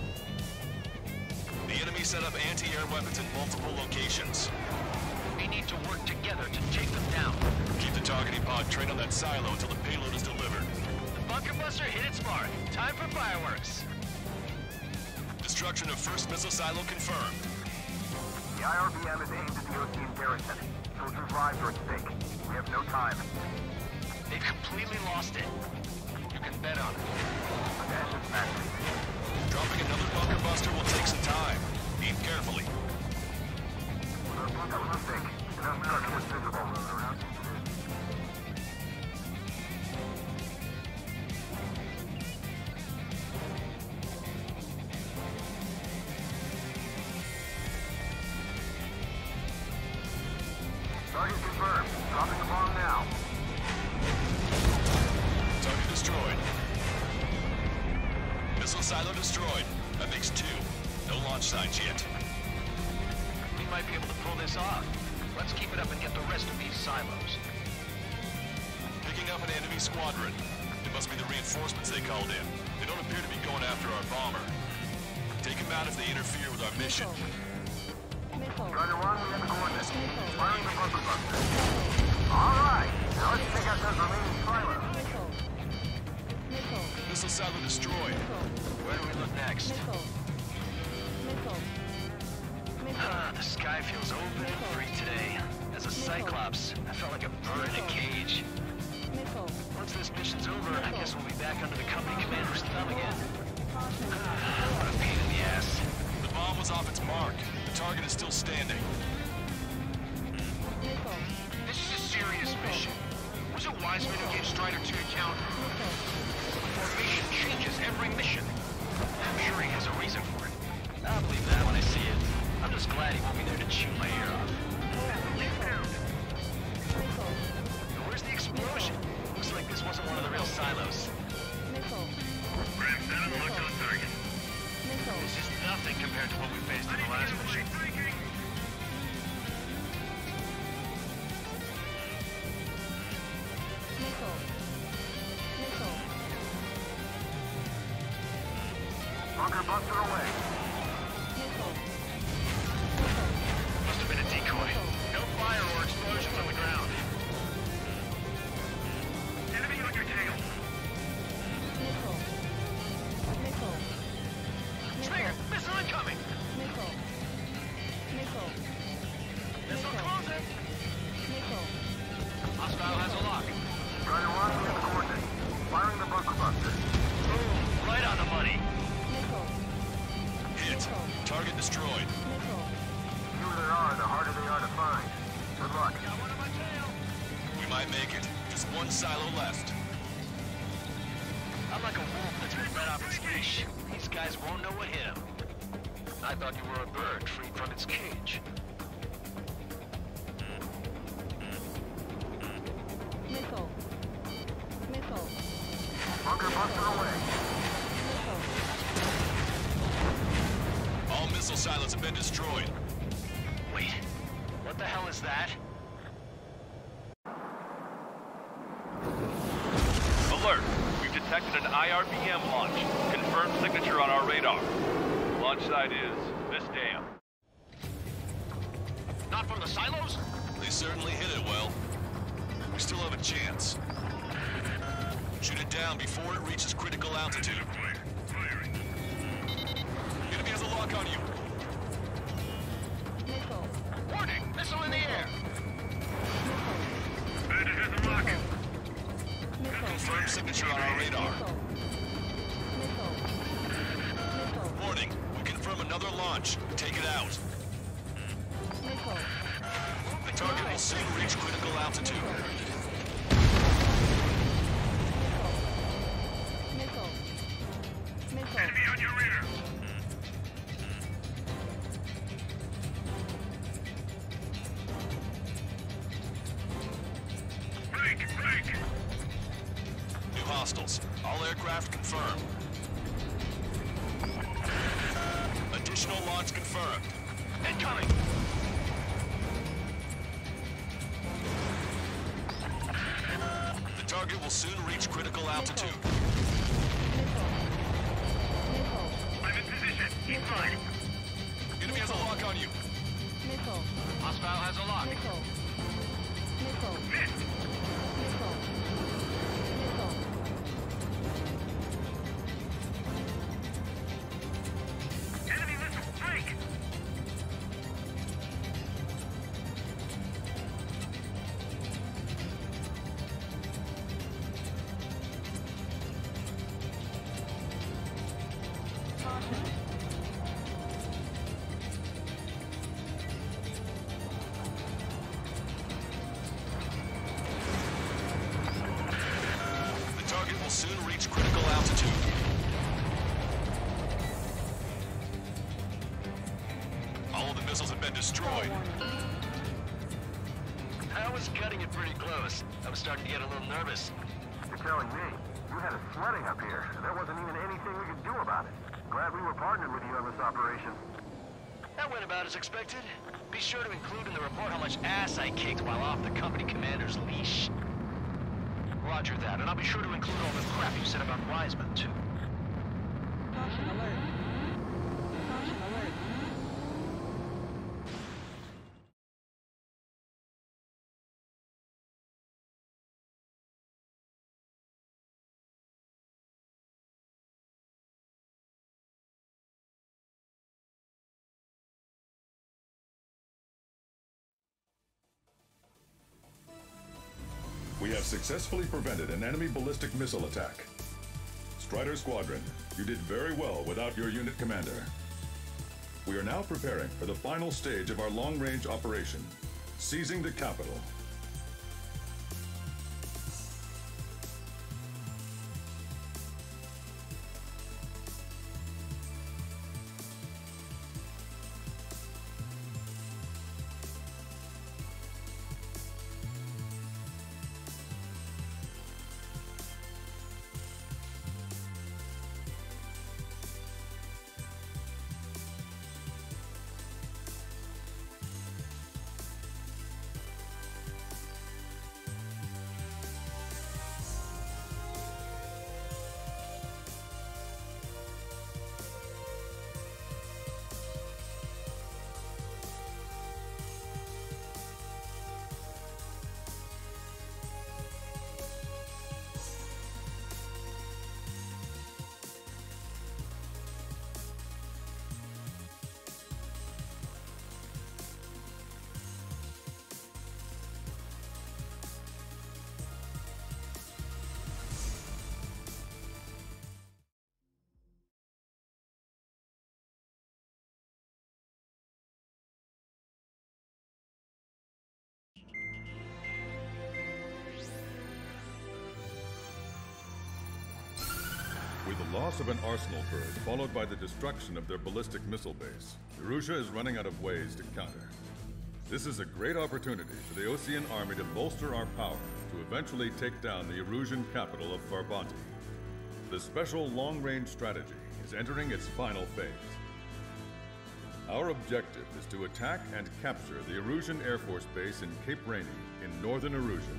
The enemy set up anti-air weapons in multiple locations. We need to work together to take them down. Keep the targeting pod trained on that silo until the payload is delivered. The bunker buster hit its mark. Time for fireworks. Destruction of first missile silo confirmed. The IRBM is aimed at the Osean garrison. Soldiers' lives are at stake. We have no time. They've completely lost it. You can bet on it. Dash is massive. Dropping another bunker buster will take some time. Aim carefully. That was a mistake. Enough structure is visible. Target confirmed. Dropping the bomb now. Target destroyed. Missile silo destroyed. That makes 2. No launch signs yet. We might be able to pull this off. Let's keep it up and get the rest of these silos. Picking up an enemy squadron. It must be the reinforcements they called in. They don't appear to be going after our bomber. Take them out if they interfere with our mission. Missile. Strider 1, we have the coordinates. Missile. Firing the bunker buster. All right, now let's take out those remaining silos. Missile. Missile. Missile silo destroyed. Missile. Where do we look next? Missile. Missile. Missile. The sky feels open and free today. As a Cyclops, I felt like a bird in a cage. Missile. Once this mission's over, I guess we'll be back under the company commander's thumb again. What a pain in the ass. The bomb was off its mark. The target is still standing. Missile. This is a serious mission. Was it Wiseman who gave Strider 2 to count? The formation changes every mission. I'm sure he has a reason for it. I'll believe that when I see it. I'm just glad he won't be there to chew my ear off. Missile. Where's the explosion? Looks like this wasn't one of the real silos. Missile. Ram 7 locked on target. Missile. This is nothing compared to what we faced in the last mission. Missile. Missile. Bunker buster away. Missile. Must have been a decoy. No fire or explosions on the ground. Enemy on your tail. Missile. Missile. Stringer, missile incoming. Missile. Missile. Missile closing. Missile. Hostile has a lock. Strider 1, we have the coordinates. Firing the bunker buster. Boom! Right on the money. Missile. Hit. Target destroyed. Missile. The fewer there are, the harder they are to find. Good luck. We might make it. Just one silo left. I'm like a wolf that's been let off its leash. These guys won't know what hit him. I thought you were a bird freed from its cage. Missile. Missile. Bunker buster away. Missile. All missile silos have been destroyed. Wait, what the hell is that? Alert! We've detected an IRBM launch. Confirmed signature on our radar. Launch site is this dam. Not from the silos? They certainly hit it well. We still have a chance. Shoot it down before it reaches critical altitude. Enemy has a lock on you. Missile. Warning! Missile in the air! Missile. Bandit has a rocket! Missile. Confirmed signature on our radar. Missile. Missile. Missile. Warning, we confirm another launch. Take it out. Missile. The target will soon reach critical altitude. Missile. Missile. Enemy on your rear! Break! New hostiles. All aircraft confirmed. Additional launch confirmed. Incoming! The target will soon reach critical altitude. Missile. Missile. I'm in position. Keep flying. Enemy has a lock on you. Missile. Hostile has a lock. Missile. Missile. Miss! Missile. Missile. Enemy missile! Break! The target will soon reach critical altitude. All of the missiles have been destroyed. I was cutting it pretty close. I was starting to get a little nervous. You're telling me. You had us sweating up here, and there wasn't even anything we could do about it. Glad we were partnered with you on this operation. That went about as expected. Be sure to include in the report how much ass I kicked while off the company commander's leash. Roger that, and I'll be sure to include all the crap you said about Wiseman, too. Caution alert. Caution alert. have successfully prevented an enemy ballistic missile attack. Strider Squadron, you did very well without your unit commander. We are now preparing for the final stage of our long-range operation, seizing the capital. With the loss of an arsenal bird, followed by the destruction of their ballistic missile base, Erusea is running out of ways to counter. This is a great opportunity for the Osean army to bolster our power to eventually take down the Erusian capital of Farbanti. The special long-range strategy is entering its final phase. Our objective is to attack and capture the Erusian Air Force Base in Cape Rainy in northern Erusia.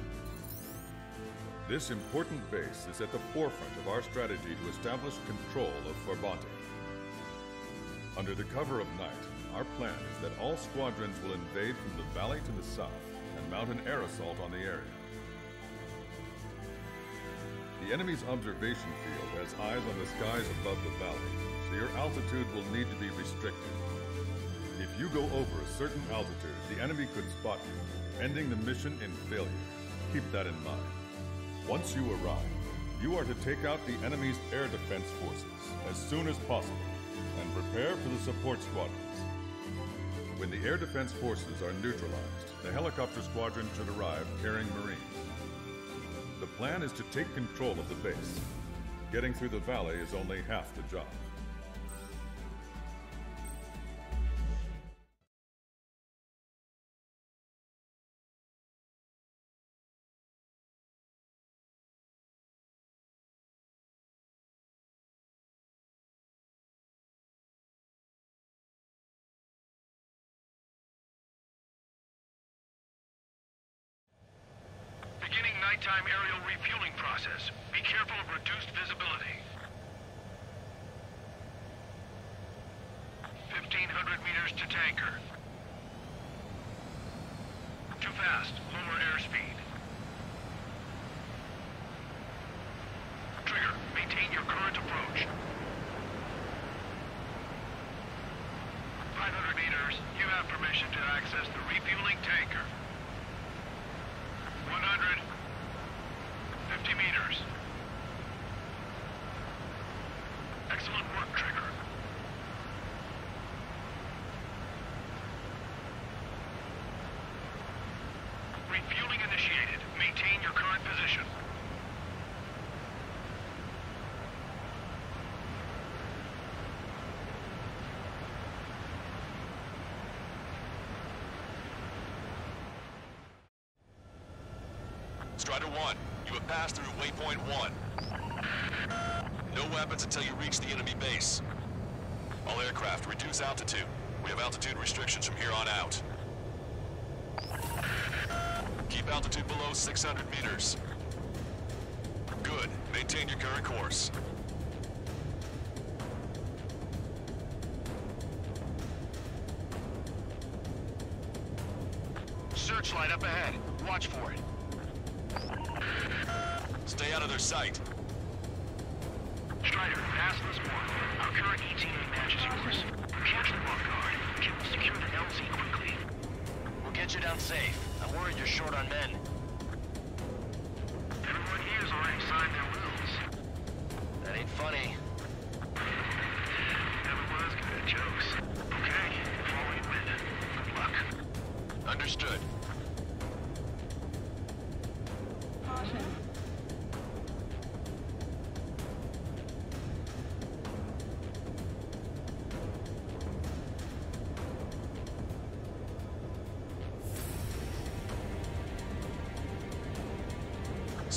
This important base is at the forefront of our strategy to establish control of Farbanti. Under the cover of night, our plan is that all squadrons will invade from the valley to the south and mount an air assault on the area. The enemy's observation field has eyes on the skies above the valley, so your altitude will need to be restricted. If you go over a certain altitude, the enemy could spot you, ending the mission in failure. Keep that in mind. Once you arrive, you are to take out the enemy's air defense forces as soon as possible and prepare for the support squadrons. When the air defense forces are neutralized, the helicopter squadron should arrive carrying Marines. The plan is to take control of the base. Getting through the valley is only half the job. Beginning nighttime aerial refueling process. Be careful of reduced visibility. 1,500 meters to tanker. Too fast. Lower airspeed. Trigger, maintain your current approach. 500 meters. You have permission to access the refueling tanker. 100. 50 meters. Excellent work, Trigger. Refueling initiated. Maintain your current position. Strider 1, you have passed through waypoint 1. No weapons until you reach the enemy base. All aircraft, reduce altitude. We have altitude restrictions from here on out. Keep altitude below 600 meters. Good. Maintain your current course. Searchlight up ahead. Watch for it. Stay out of their sight. Strider, pass this one. Our current ETA matches yours. Catch them off guard. Can we secure the LZ quickly? We'll get you down safe. I'm worried you're short on men.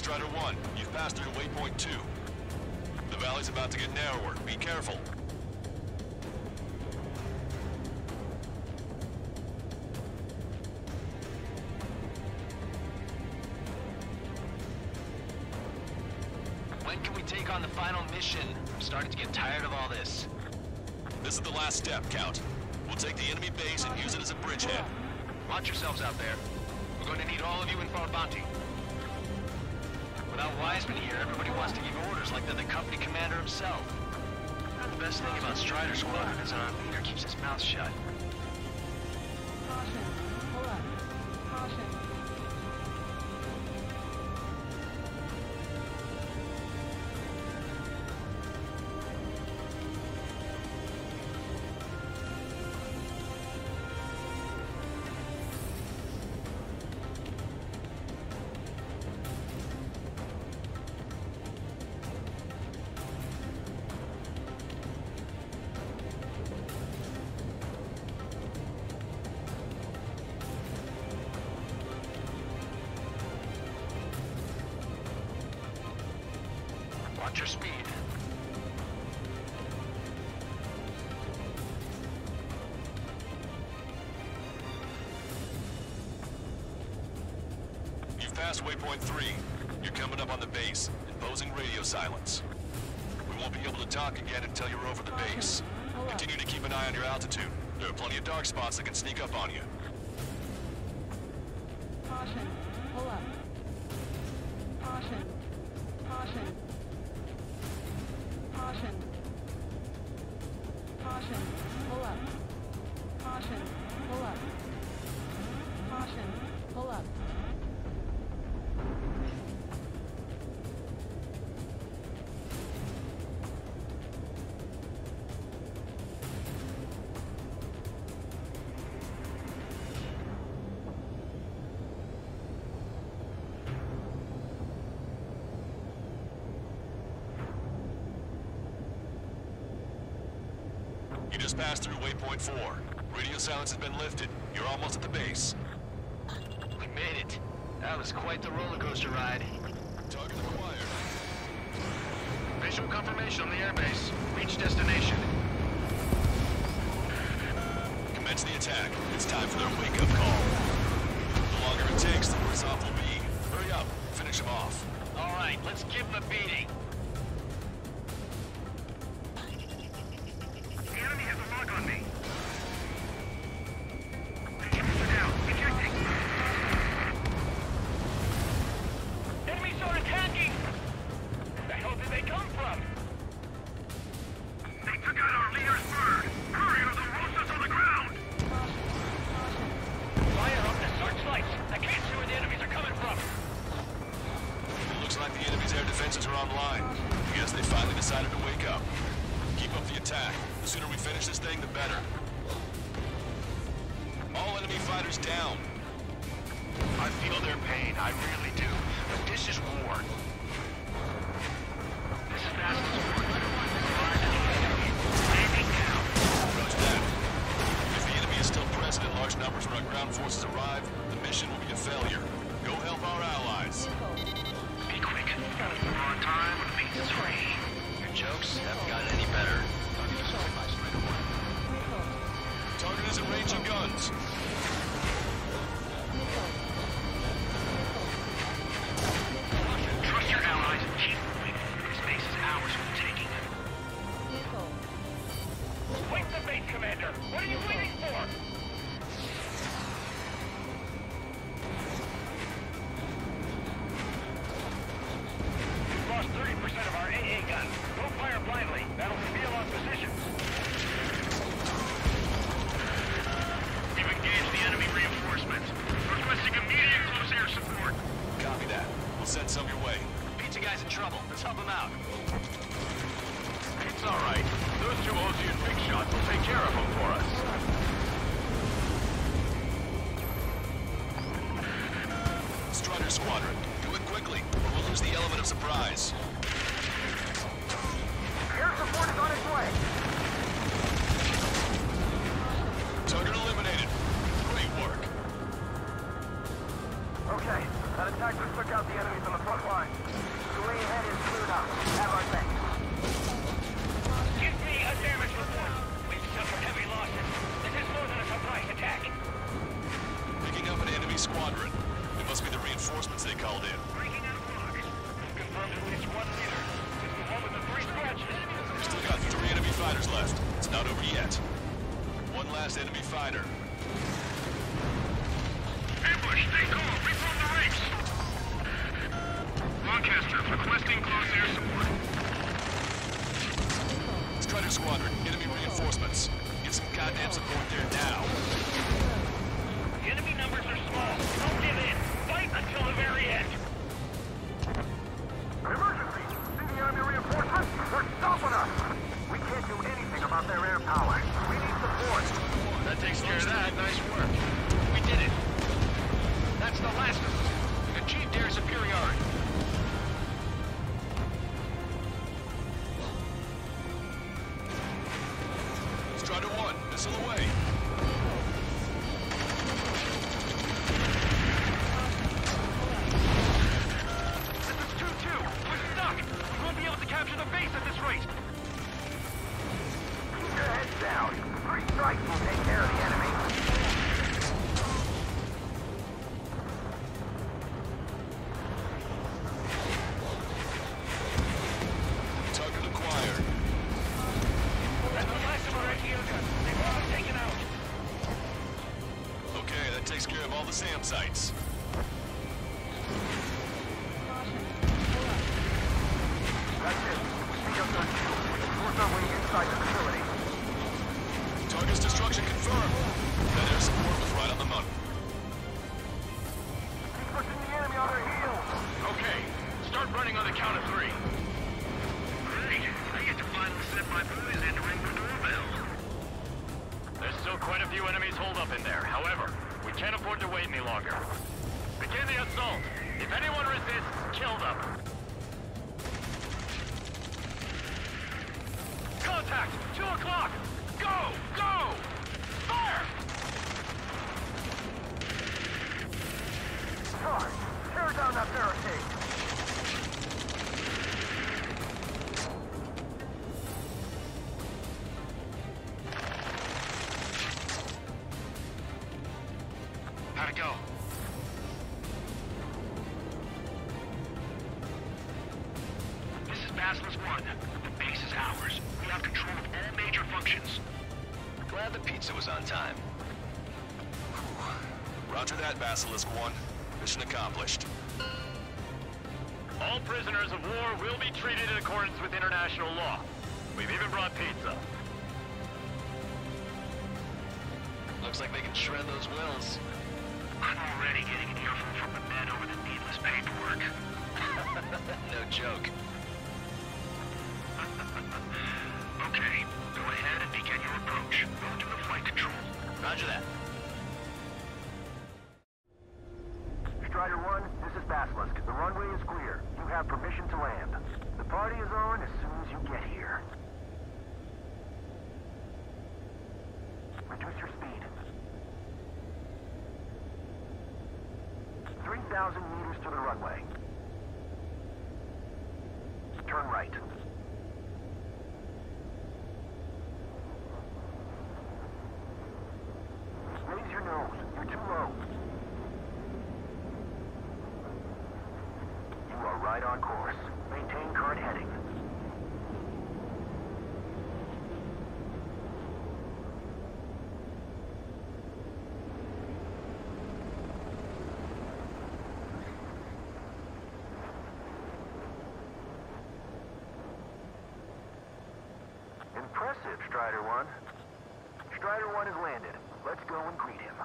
Strider 1, you've passed through waypoint 2. The valley's about to get narrower. Be careful. When can we take on the final mission? I'm starting to get tired of all this. This is the last step, Count. We'll take the enemy base and use it as a bridgehead. Watch yourselves out there. We're going to need all of you in Farbanti. Without Wiseman here, everybody wants to give orders like they're the company commander himself. The best thing about Strider Squadron is that our leader keeps his mouth shut. Caution. Pull up. Caution. Watch your speed. You've passed waypoint 3. You're coming up on the base, imposing radio silence. We won't be able to talk again until you're over the base. Continue to keep an eye on your altitude. There are plenty of dark spots that can sneak up on you. Caution. Pull up. Caution. Caution. Caution. Caution. Pull up. Caution. Pull up. Caution. Pull up. You just passed through waypoint 4. Radio silence has been lifted. You're almost at the base. We made it. That was quite the roller coaster ride. Target acquired. Visual confirmation on the airbase. Reach destination. Commence the attack. It's time for their wake-up call. The longer it takes, the worse off we'll be. Hurry up. Finish them off. All right, let's give them a beating. The enemy has a lock on me. We're down. Ejecting. Enemy started attacking! Where the hell did they come from? They took out our leader's bird. Hurry or they'll roast us on the ground! Fire up the searchlights. I can't see where the enemies are coming from. It looks like the enemy's air defenses are online. I guess they finally decided to wake up. Keep up the attack. The sooner we finish this thing, the better. All enemy fighters down. I feel their pain, I really do. But this is war. This is fast as war. Standing down. Roger that. If the enemy is still present in large numbers when our ground forces arrive, the mission will be a failure. Go help our allies. Be quick. We're on time when the beat is free. Your jokes haven't gotten any better. Target isn't ranging guns. Trust your allies and keep moving. This base is ours for the taking. Wait the base, Commander! What are you waiting for? We've lost 30% of our AA guns. Don't fire blindly. That'll reveal our positions. We've engaged the enemy reinforcements. Requesting immediate close air support. Copy that. We'll send some your way. Pizza guy's in trouble. Let's help him out. It's all right. Those two Ozian big shots will take care of them for us. Strider Squadron, do it quickly, or we'll lose the element of surprise. Air support is on its way. Target eliminated. Great work. Okay, that attack just took out the enemies on the front line. fighters left. It's not over yet. One last enemy fighter. Ambush, stay calm. Reform the ranks. Lancaster, requesting close air support. Strider Squadron, enemy reinforcements. Get some goddamn support there now. The enemy numbers are small. Don't give in. Fight until the very end. Emergency! See the enemy reinforcements? They're stopping us! We can't do anything about their air power. We need support. That takes care of that. Nice work. We did it. That's the last of them. We've achieved air superiority. Strider 1, missile away. This is 2-2. We're stuck. We won't be able to capture the base at this rate. Keep your heads down. 3 strikes will take care of the enemy. Target acquired. That's the last of our ATO guns. They've all been taken out. Okay, that takes care of all the SAM sites. That's it. CO-32. Force our way inside the facility. Target's destruction confirmed. That air support was right on the money. Keep pushing the enemy on their heels. Okay, start running on the count of 3. Great. I get to finally set my boys in to ring the doorbell. There's still quite a few enemies holed up in there. However, we can't afford to wait any longer. Begin the assault. If anyone resists, kill them. Contact! 2 o'clock! Go! Go! Fire! Charge! Tear down that barricade! How'd it go? This is Basilisk 1. The base is ours. We have control of all major functions. Glad the pizza was on time. Roger that, Basilisk 1. Mission accomplished. All prisoners of war will be treated in accordance with international law. We've even brought pizza. Looks like they can shred those wills. I'm already getting an earful from the men over the needless paperwork. No joke. Okay, go ahead and begin your approach. Go to the flight control. Roger that. Strider 1, this is Basilisk. The runway is clear. You have permission to land. The party is on as soon as you get here. Reduce your speed. 3,000 meters to the runway. Turn right. Raise your nose. You're too low. You are right on course. Maintain current heading. Impressive, Strider 1. Strider 1 has landed. Let's go and greet him.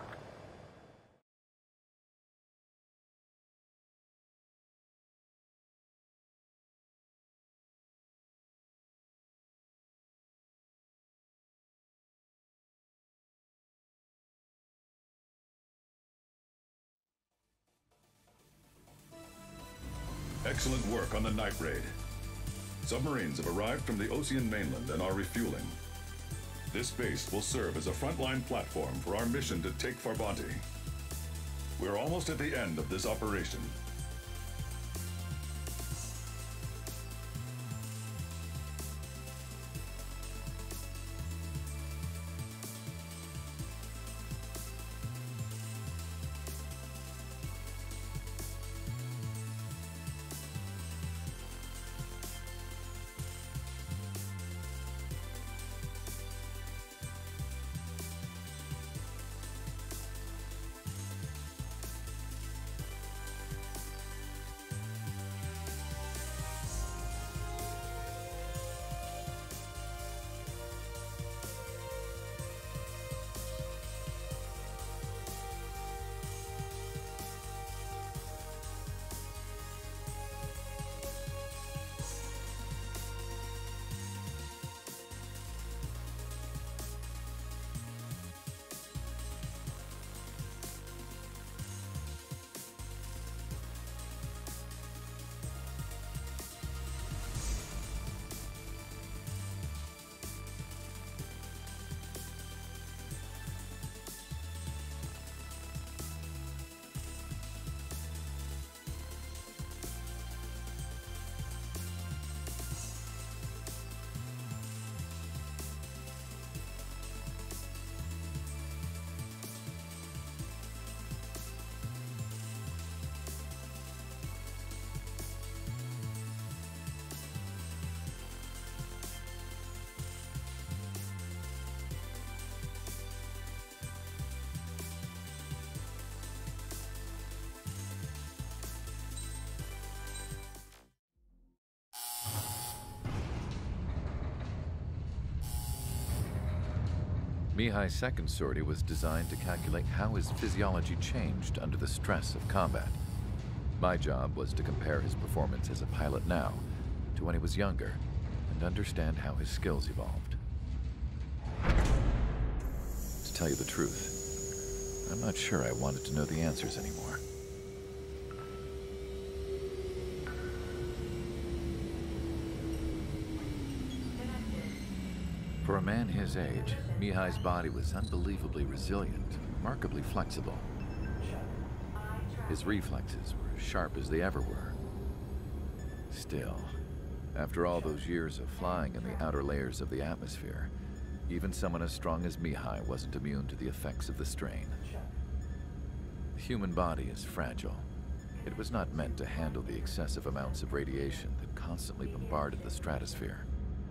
Excellent work on the night raid. Submarines have arrived from the Ocean mainland and are refueling. This base will serve as a frontline platform for our mission to take Farbanti. We're almost at the end of this operation. Mihai's second sortie was designed to calculate how his physiology changed under the stress of combat. My job was to compare his performance as a pilot now to when he was younger and understand how his skills evolved. To tell you the truth, I'm not sure I wanted to know the answers anymore. For a man his age, Mihai's body was unbelievably resilient, remarkably flexible. His reflexes were as sharp as they ever were. Still, after all those years of flying in the outer layers of the atmosphere, even someone as strong as Mihai wasn't immune to the effects of the strain. The human body is fragile. It was not meant to handle the excessive amounts of radiation that constantly bombarded the stratosphere.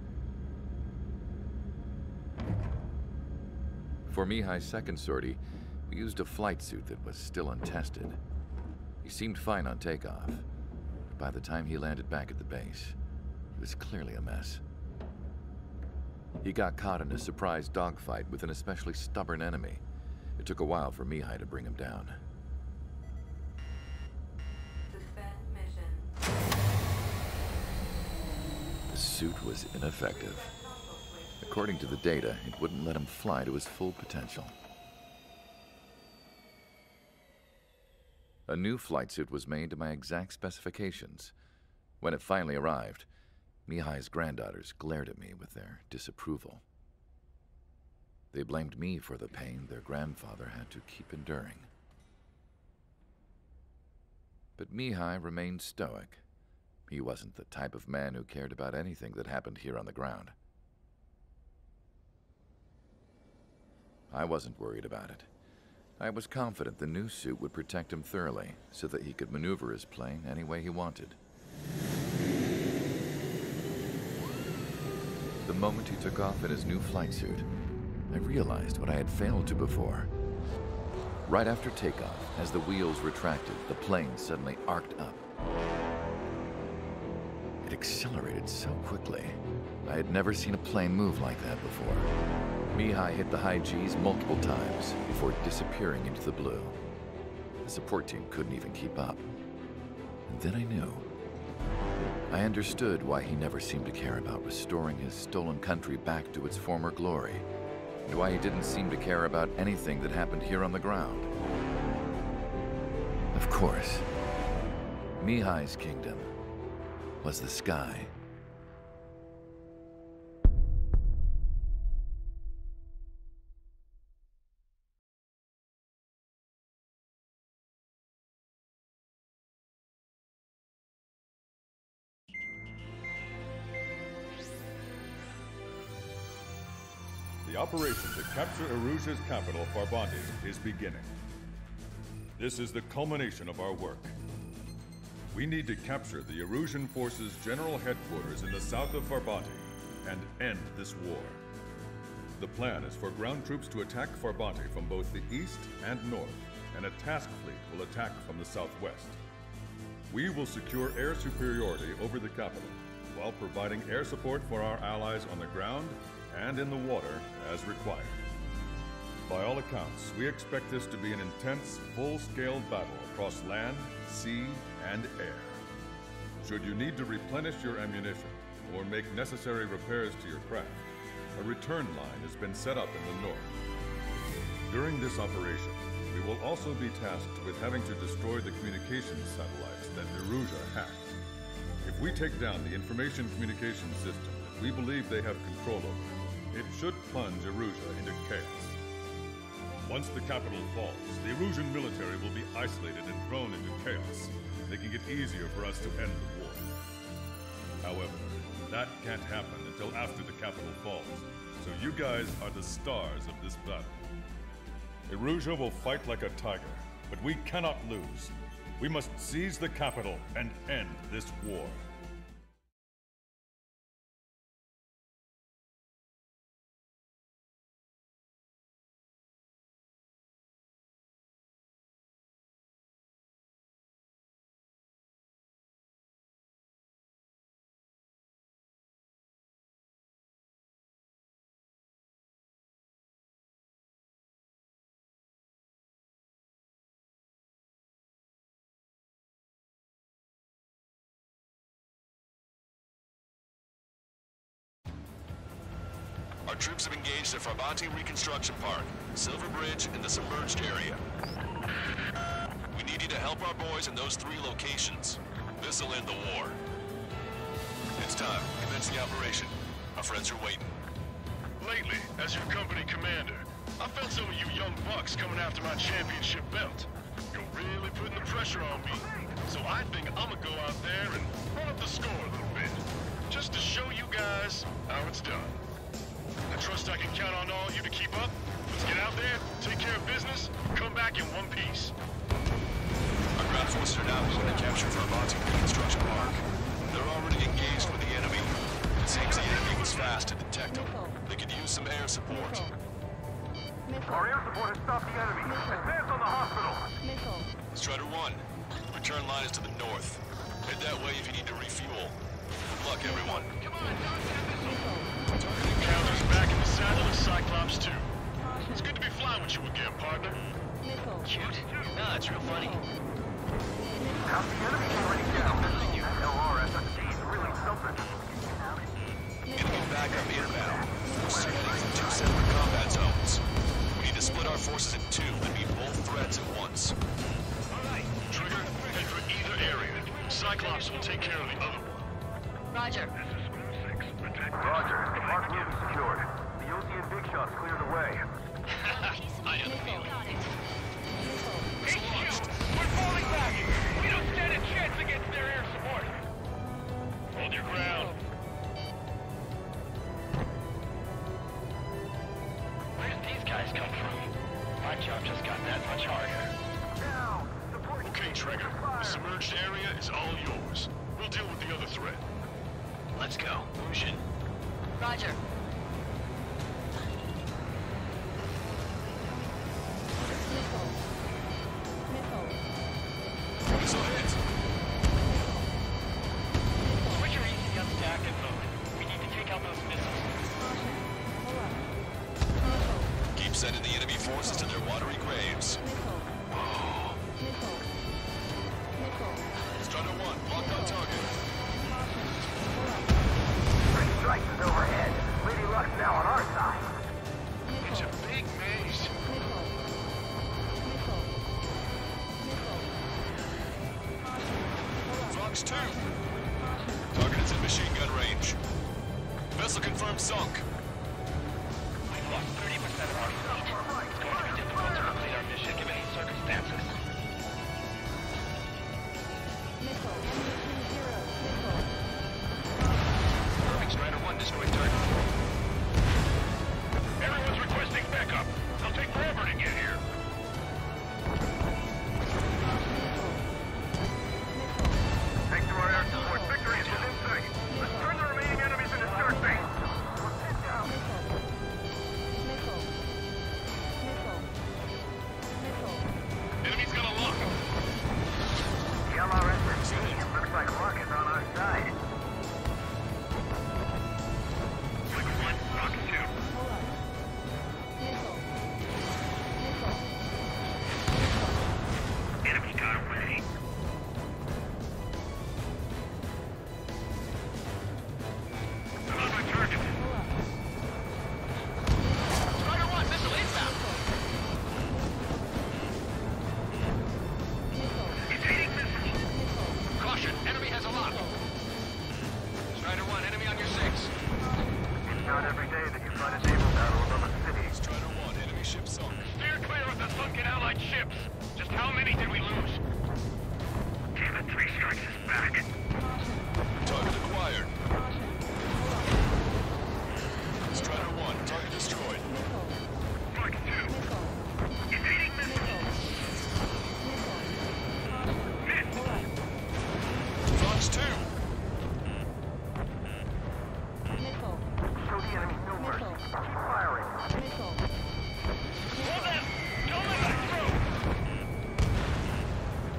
For Mihai's second sortie, we used a flight suit that was still untested. He seemed fine on takeoff, but by the time he landed back at the base, he was clearly a mess. He got caught in a surprise dogfight with an especially stubborn enemy. It took a while for Mihai to bring him down. The suit was ineffective. According to the data, it wouldn't let him fly to his full potential. A new flight suit was made to my exact specifications. When it finally arrived, Mihai's granddaughters glared at me with their disapproval. They blamed me for the pain their grandfather had to keep enduring. But Mihai remained stoic. He wasn't the type of man who cared about anything that happened here on the ground. I wasn't worried about it. I was confident the new suit would protect him thoroughly so that he could maneuver his plane any way he wanted. The moment he took off in his new flight suit, I realized what I had failed to before. Right after takeoff, as the wheels retracted, the plane suddenly arced up. It accelerated so quickly. I had never seen a plane move like that before. Mihai hit the high G's multiple times before disappearing into the blue. The support team couldn't even keep up. And then I knew. I understood why he never seemed to care about restoring his stolen country back to its former glory, and why he didn't seem to care about anything that happened here on the ground. Of course, Mihai's kingdom was the sky. The operation to capture Erusia's capital, Farbanti, is beginning. This is the culmination of our work. We need to capture the Erusian forces' general headquarters in the south of Farbanti and end this war. The plan is for ground troops to attack Farbanti from both the east and north, and a task fleet will attack from the southwest. We will secure air superiority over the capital, while providing air support for our allies on the ground and in the water as required. By all accounts, we expect this to be an intense, full-scale battle across land, sea, and air. Should you need to replenish your ammunition or make necessary repairs to your craft, a return line has been set up in the north. During this operation, we will also be tasked with having to destroy the communications satellites that Erusia hacked. If we take down the information communication system that we believe they have control over, it should plunge Erusia into chaos. Once the capital falls, the Erusian military will be isolated and thrown into chaos, making it easier for us to end the war. However, that can't happen until after the capital falls, so you guys are the stars of this battle. Erusia will fight like a tiger, but we cannot lose. We must seize the capital and end this war. Our troops have engaged at Farbanti Reconstruction Park, Silver Bridge, and the submerged area. We need you to help our boys in those 3 locations. This'll end the war. It's time. Commence the operation. Our friends are waiting. Lately, as your company commander, I felt some of you young bucks coming after my championship belt. You're really putting the pressure on me. So I think I'm gonna go out there and run up the score a little bit. Just to show you guys how it's done. I trust I can count on all you to keep up. Let's get out there, take care of business, come back in one piece. Our ground forces are now moving to capture Farbanti Reconstruction Park. They're already engaged with the enemy. It seems the enemy was fast to detect them. They could use some air support. Our air support has stopped the enemy. Advance on the hospital. Strider 1, return line is to the north. Head that way if you need to refuel. Good luck, everyone. Come on, don't have this. Counter's back in the saddle as Cyclops 2. It's good to be flying with you again, partner. Cute? Nah, it's real funny. How's the enemy already down? That LRSSG is really something. Enemy backup inbound. Forces are heading from 2 separate combat zones. We need to split our forces in 2 and meet both threats at once. Alright, Trigger, head for either area. Cyclops will take care of the other one. Roger. Roger, the park will be secured. The OC and Big Shots cleared the way. I know the feeling. HQ, we're falling back. We don't stand a chance against their air support. Hold your ground. Where'd these guys come from? My job just got that much harder. Now, support. Okay, Trigger, the submerged area is all yours. We'll deal with the other threat. Let's go. Lucian. Roger. Missile hit! Switch your EC up, stack, and mode. We need to take out those missiles. Keep sending the enemy forces to their watery graves. Strider 1, locked on target. Three strikes is overhead. Lady Luck's now on our side. It's a big maze. Fox 2. Target is in machine gun range. Vessel confirmed sunk. We've lost 30% of our fleet. It's going to be difficult to complete our mission given these circumstances. Perfect, Strider 1 destroyed target. Everyone's requesting backup. They'll take forever to get here. Thanks to our air support, victory is within sight. Let's turn the remaining enemies into dirt bait. Head down. Enemy's got a lock. The LRSSG looks like Luck is on our side. Quick 1, Rock 2. Enemy got away. I'm on my target. Strider 1, missile inbound. Evading missile. Caution, enemy has a lock. Strider 1, enemy on your 6. It's not every day that you find a naval battle above a city. Strider 1, enemy ship sunk. Steer clear of the sunken Allied ships. Just how many did we lose? Damn it, 3 strikes is back. Target acquired. Strider 1, target destroyed. Mark 2. Evading missile. Miss. Fox 2. Show the enemy no mercy. Keep firing. Hold them. Don't let us through.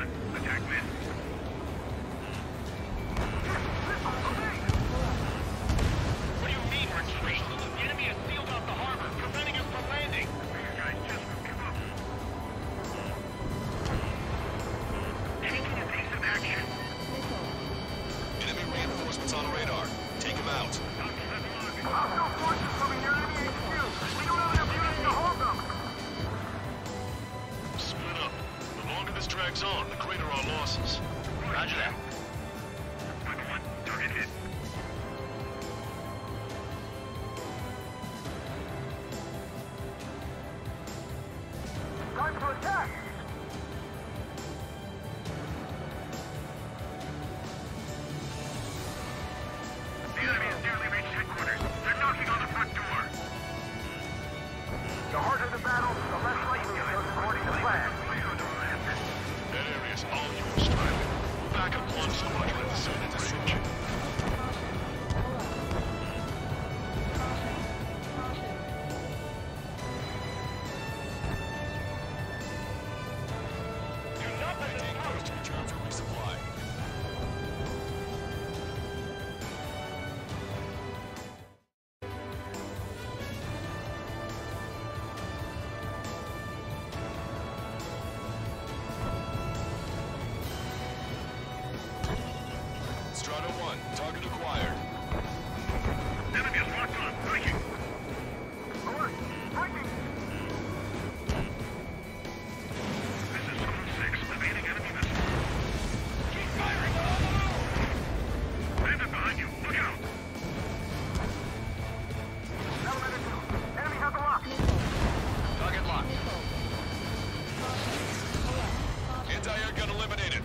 on. Attack missed. What do you mean, retreat? The enemy has sealed off the harbor, preventing us from landing. These guys just won't give up. Taking evasive action. Enemy reinforcements on radar. Take them out. Hostile forces coming near enemy HQ. We don't have enough units to hold them. Split up. The longer this drags on, the greater our losses. Roger that. Target hit. Time to attack. The enemy has nearly reached headquarters. They're knocking on the front door. The harder the battle, the less likely it goes according to plan. That area's all yours, Strider. We'll back up one squadron at the southern range. Do not let them Maintain course to return for resupply. Strata 1, target acquired. Enemy is locked on. Breaking. Alert! Breaking! This is Zone 6. Evading enemy missile. Keep firing! Landed behind you. Look out! Elevator 2. Enemy has a lock. Target locked. Anti-air gun eliminated.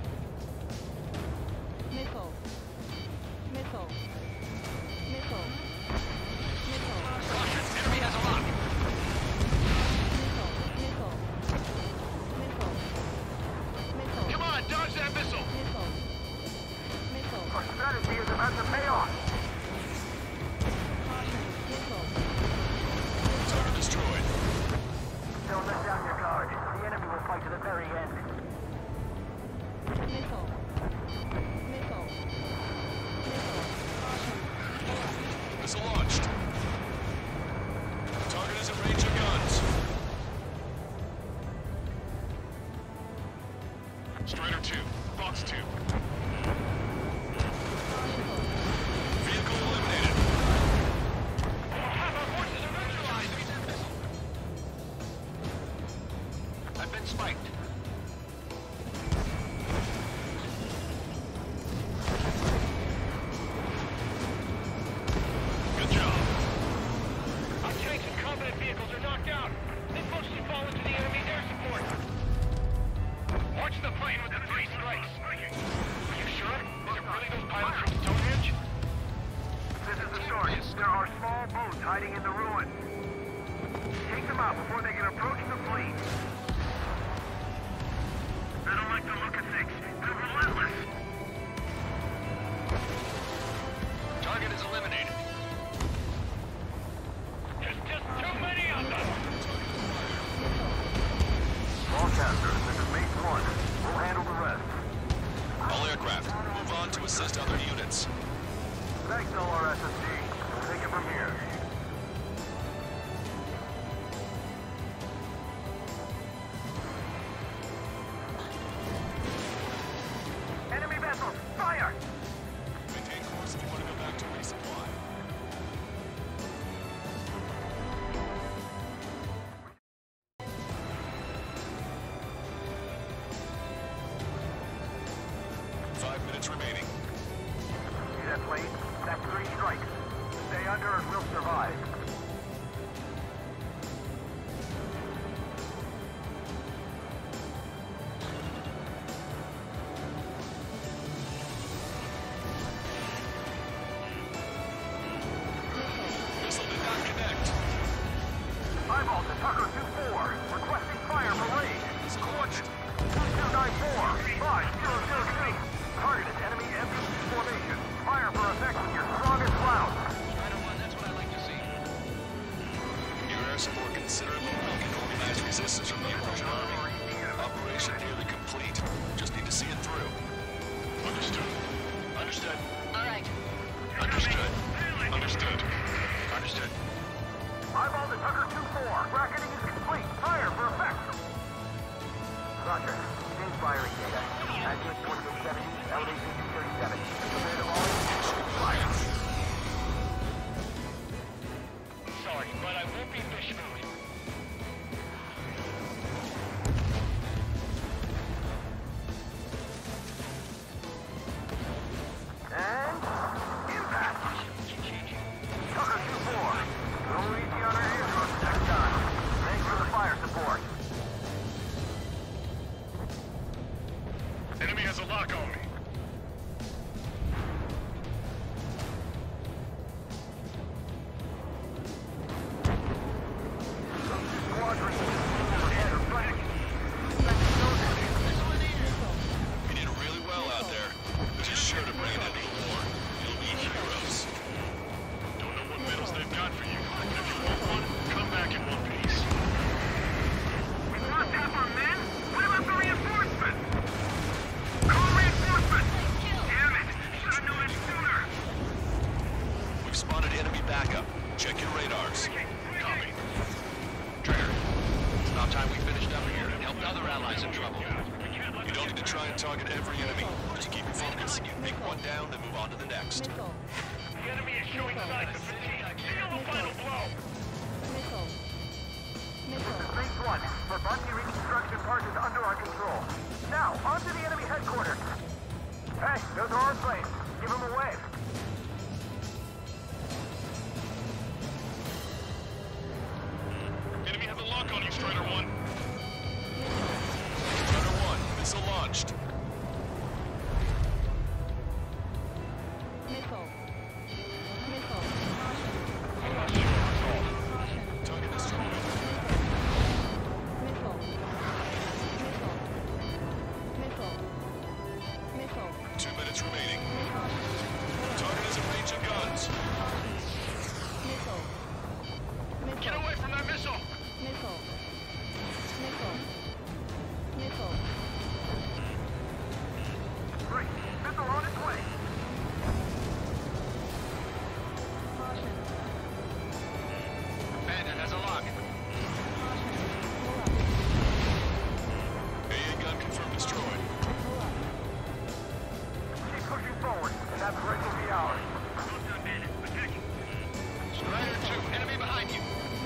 Missile. Missile. Missile. Missile. Caution, enemy has a lock. Missile. Missile. Missile. Missile. Come on, dodge that missile! Missile. Missile. Our strategy is about to pay off. Caution. Missile. Target destroyed. Don't let down your guard. The enemy will fight to the very end. Missile. Missile. Missile. Caution. Missile launched. Target is in range of guns. Strider 2, Fox 2. Vehicle eliminated. Half our forces are neutralized! I've been spiked. Good job. Our tanks and combat vehicles are knocked out. They've mostly fallen to the enemy's air support. Watch the plane with the 3 strikes. Are you sure? These are really those pilots from Stonehenge? This is the source. There are small boats hiding in the ruins. Take them out before they can approach the fleet. I don't like the look of things. They're relentless. Target is eliminated. There's just too many of them. Broadcaster, this is Mate 1. We'll handle the rest. All aircraft, move on to assist other units. Thanks, LRSSD. We'll take it from here. Enemy vessels, fire! Maintain course if you want to go back to resupply. Five minutes remaining. See that plane? That's 3 strikes. Stay under and we'll survive. Missile did not connect. Eyeball to Tucker 2-4. Requesting fire for raid. Coordinate 294 5002. Target is enemy MPC formation. Fire for effect with your strongest round. Strider 1, that's what I like to see. Your air support considerably weakened organized resistance from the Russian army. Operation nearly complete. contact data. Accurate 2870, elevation 237. Prepare to volume. Fire. Sorry, but I won't be fish food. And impact. Tucker 2-4. Go easy on our eardrums next time. Thanks for the fire support. Enemy has a lock on me. Squadron overhead are fighting. You did really well out there. Just sure to bring it into the war. You'll be heroes. Don't know what medals they've got for you, but if you want one, come back in one piece. We lost half our men? What about the reinforcements? Call reinforcements! Damn it! Should have known it sooner! We've spotted enemy backup. Check your radars. Copy. Trigger, it's about time we finished up here and helped other allies in trouble. You don't need to try and target every enemy. Just keep your focus. Take one down, then move on to the next. Missile. The enemy is showing signs of fatigue. Deal the final blow. Missile. Missile. Phase 1. Verbunti reconstruction part is under our control. Now, on to the enemy headquarters. Hey, those are our planes. Give them a wave. Enemy has a lock on you, Strider 1. Strider 1, missile launched. Missile. Missile. Target destroyed. Missile. Missile. Missile. Missile. 2 minutes remaining. Target is in range of guns. Missile. Missile. Get away from that missile! Missile. Missile. Missile. Great. Missile on its way. Caution. Bandit has a lock. AA gun confirmed destroyed. Keep pushing forward, and that break will be ours. Strider 2, enemy behind you.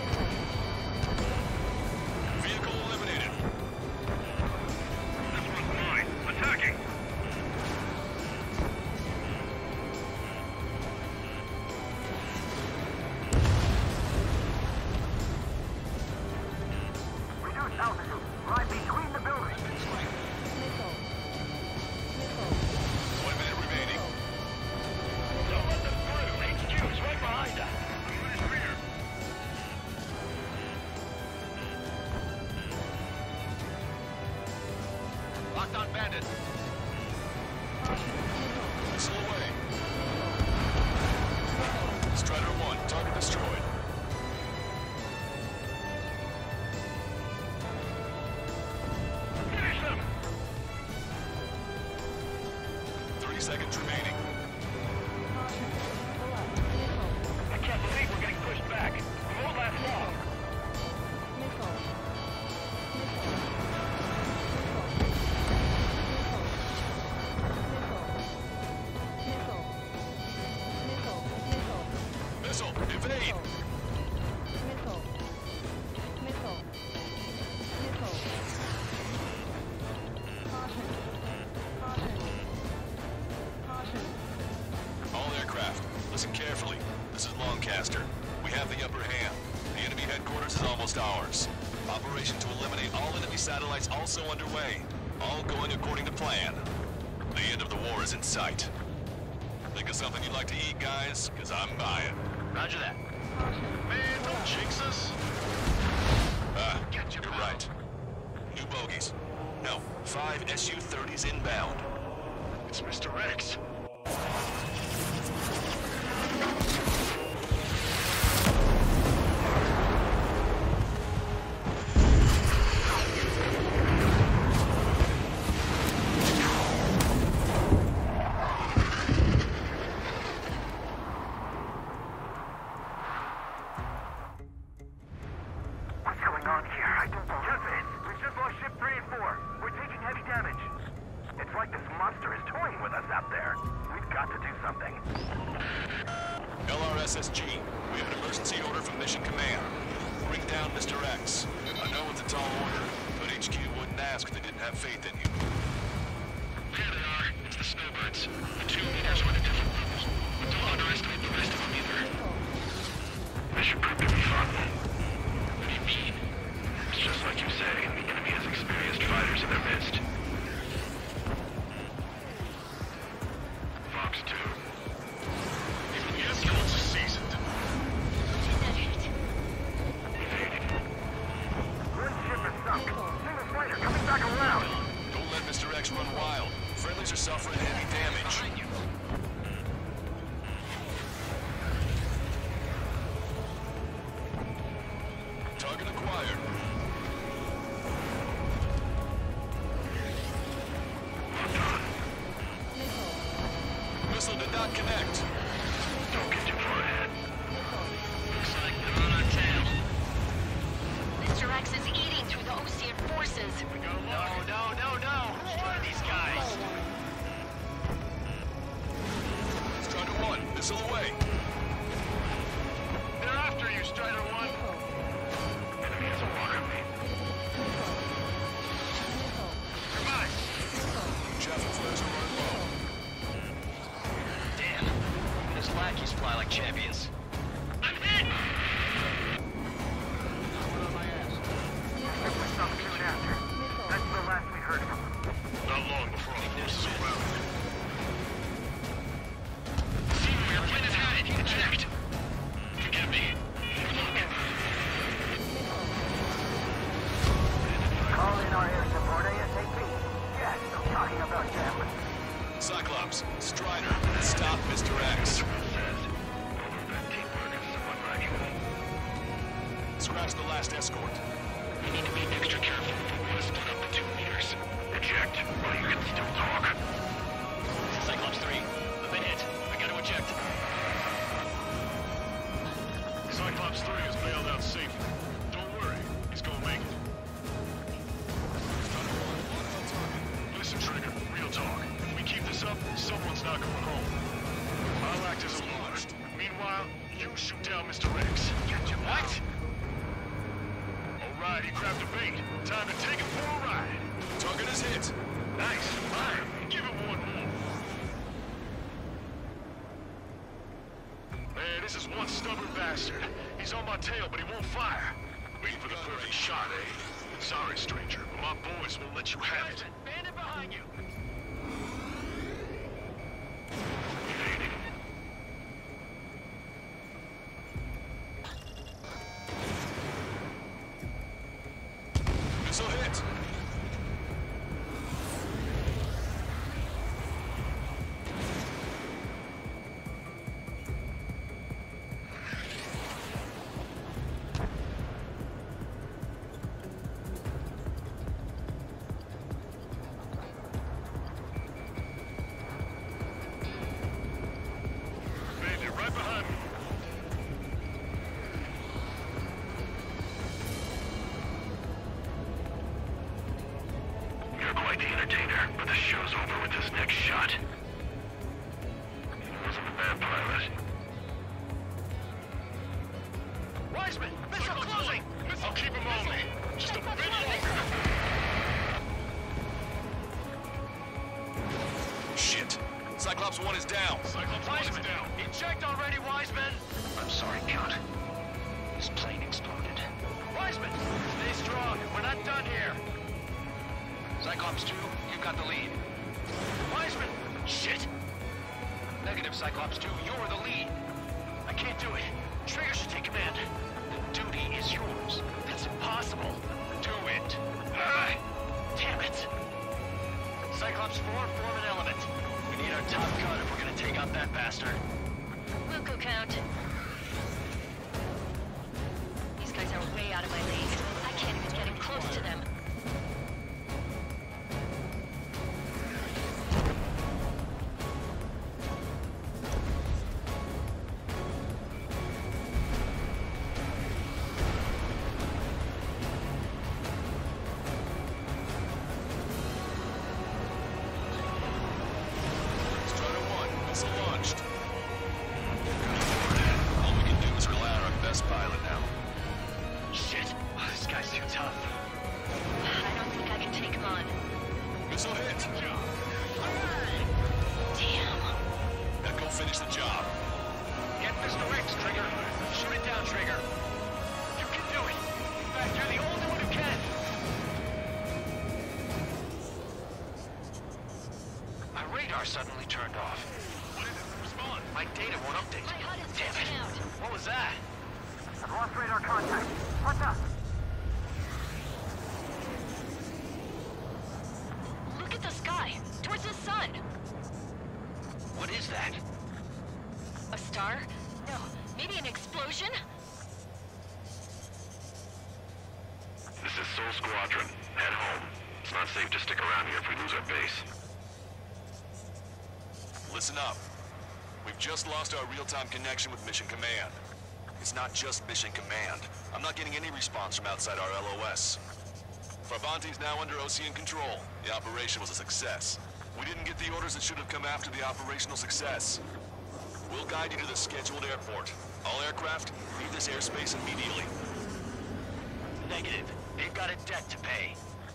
Vehicle eliminated. This one's mine. Attacking. Reduce altitude. Right between the buildings. Missile. Missile. 1 minute remaining. Don't let them through. HQ's right behind us. Locked on Bandit. Missile away. Strider 1, target destroyed. Finish them! 30 seconds remaining. I can't believe we're getting pushed back. We won't last long. Missile. Missile, evade! Missile. Missile. Missile. Caution. Caution. Caution. All aircraft, listen carefully. This is Lancaster. We have the upper hand. The enemy headquarters is almost ours. Operation to eliminate all enemy satellites also underway. All going according to plan. The end of the war is in sight. Think of something you'd like to eat, guys? Because I'm buying. Roger that. Man, don't jinx us. You're right. New bogies. No, 5 Su-30s inbound. It's Mr. X. What's going on here? I don't know. Captain, we've just lost ship 3 and 4. We're taking heavy damage. up there. We've got to do something. LRSSG, we have an emergency order from Mission Command. Bring down Mr. X. I know it's a tall order, but HQ wouldn't ask if they didn't have faith in you. There they are. It's the snowbirds. The 2 meters were the different levels. But don't underestimate the rest of them either. Mission proved to be fun. What do you mean? It's just like you say, the enemy has experienced fighters in their midst. Fox 2. Even the escorts are seasoned. One ship is sunk. Single fighter coming back around. Don't let Mr. X run wild. Friendlies are suffering heavy damage. Target acquired. Missile did not connect. Don't get too far ahead. Looks like they're on our tail. Mr. X is eating through the Osean forces. No. Destroy these guys. Strider 1, missile away. They're after you, Strider 1. Enemy has a walker lead. Goodbye. Chaffin flares are running low. Damn. His lackeys fly like champions. I'm hit! We're some soon after. That's the last we heard from them. Not long before our forces are routed. Your plane is hiding. Eject. Forgive me. Call in our air support ASAP. Yes, I'm talking about them. Cyclops, Strider, stop Mr. X. Scratch the last escort. We need to be extra careful if we want to split up the 2 meters. Eject, while you can still talk. Cyclops 3. I've been hit. I gotta eject. Cyclops 3 is bailed out safely. Don't worry, he's gonna make it. Listen, Trigger, real talk. If we keep this up, someone's not going home. I'll act as a lure. Meanwhile, you shoot down Mr. X. What? Alright, he grabbed a bait. Time to take him for a ride. Target is hit. Nice, fire. Give him one more. Man, this is one stubborn bastard. He's on my tail, but he won't fire. Waiting for the perfect shot, eh? Sorry, stranger, but my boys won't let you have it. Bandit behind you. Evading. Missile hit. Bandit, right behind me. You're quite the entertainer, but the show's over with this next shot. He wasn't a bad pilot. Wiseman! Missile closing! I'll keep him on me. Just a bit longer. Shit. Cyclops 1 is down. Cyclops 1 is Wiseman! down. Eject already, Wiseman! I'm sorry, Count. His plane exploded. Wiseman! Stay strong. We're not done here. Cyclops 2, you've got the lead. Wiseman! Shit! Negative, Cyclops 2, you're the lead. I can't do it. Trigger should take command. The duty is yours. That's impossible. Do it. Damn it! Cyclops 4, form an element. We need our top gun if we're gonna take out that bastard. Wilco Count. These guys are way out of my league. I can't even get in close to them. Missile hit. Damn. Now go finish the job. Get Mr. X, Trigger. Shoot it down, Trigger. You can do it. In fact, you're the only one who can. My radar suddenly turned off. What is it? Respond. My data won't update. My HUD is Damn it. glitching out. What was that? I've lost radar contact. What's up? Look at the sky. Towards the sun. What is that? A star? No. Maybe an explosion? This is Soul Squadron. Head home. It's not safe to stick around here if we lose our base. Listen up. We've just lost our real-time connection with Mission Command. It's not just Mission Command. I'm not getting any response from outside our LOS. Farbanti's now under OCN control. The operation was a success. We didn't get the orders that should have come after the operational success. We'll guide you to the scheduled airport. All aircraft, leave this airspace immediately. Negative. They've got a debt to pay.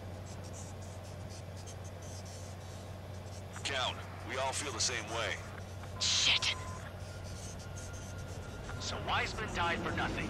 Count, we all feel the same way. Shit. So Wiseman died for nothing.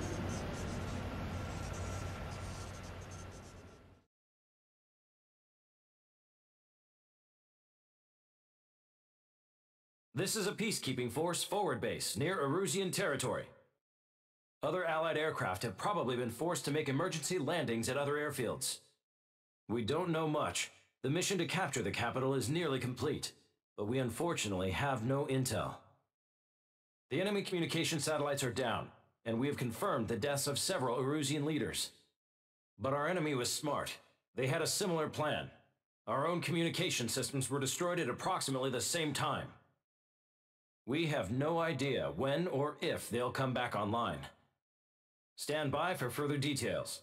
This is a peacekeeping force forward base near Erusian territory. Other Allied aircraft have probably been forced to make emergency landings at other airfields. We don't know much. The mission to capture the capital is nearly complete, but we unfortunately have no intel. The enemy communication satellites are down, and we have confirmed the deaths of several Erusian leaders. But our enemy was smart. They had a similar plan. Our own communication systems were destroyed at approximately the same time. We have no idea when or if they'll come back online. Stand by for further details.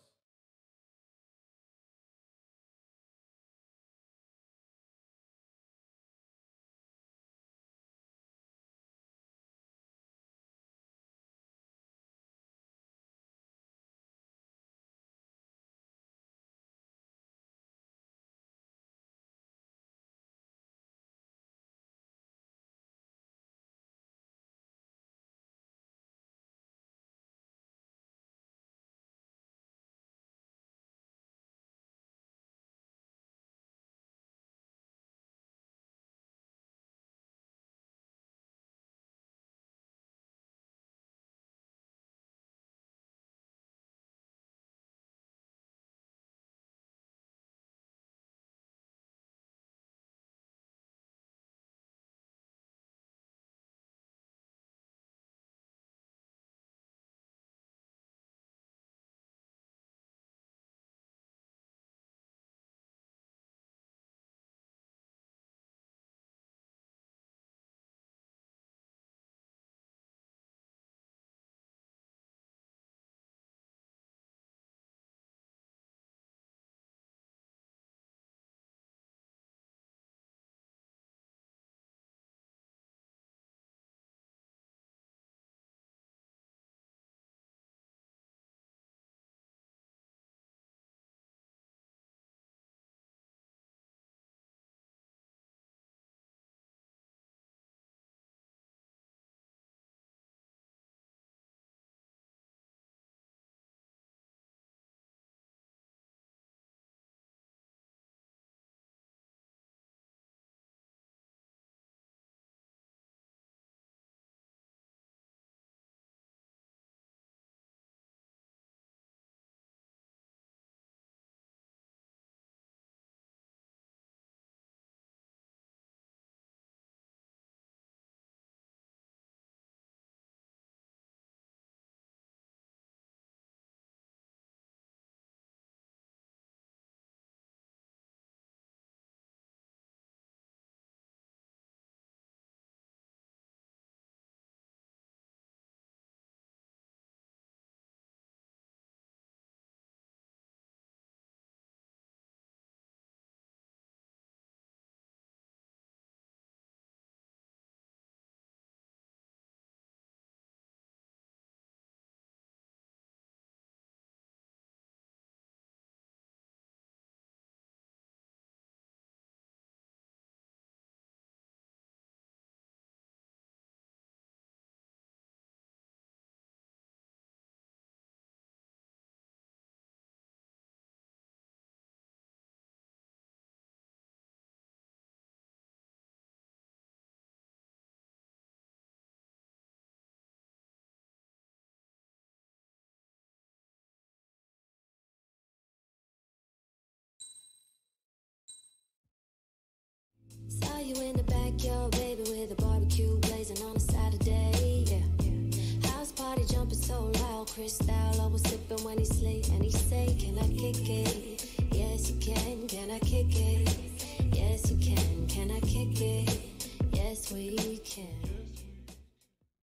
you in the backyard, baby, with a barbecue blazing on a Saturday, yeah. House party jumping so loud, Crystal always sipping when he sleep, and he say, can I kick it? Yes, you can I kick it? Yes, you can I kick it? Yes, we can.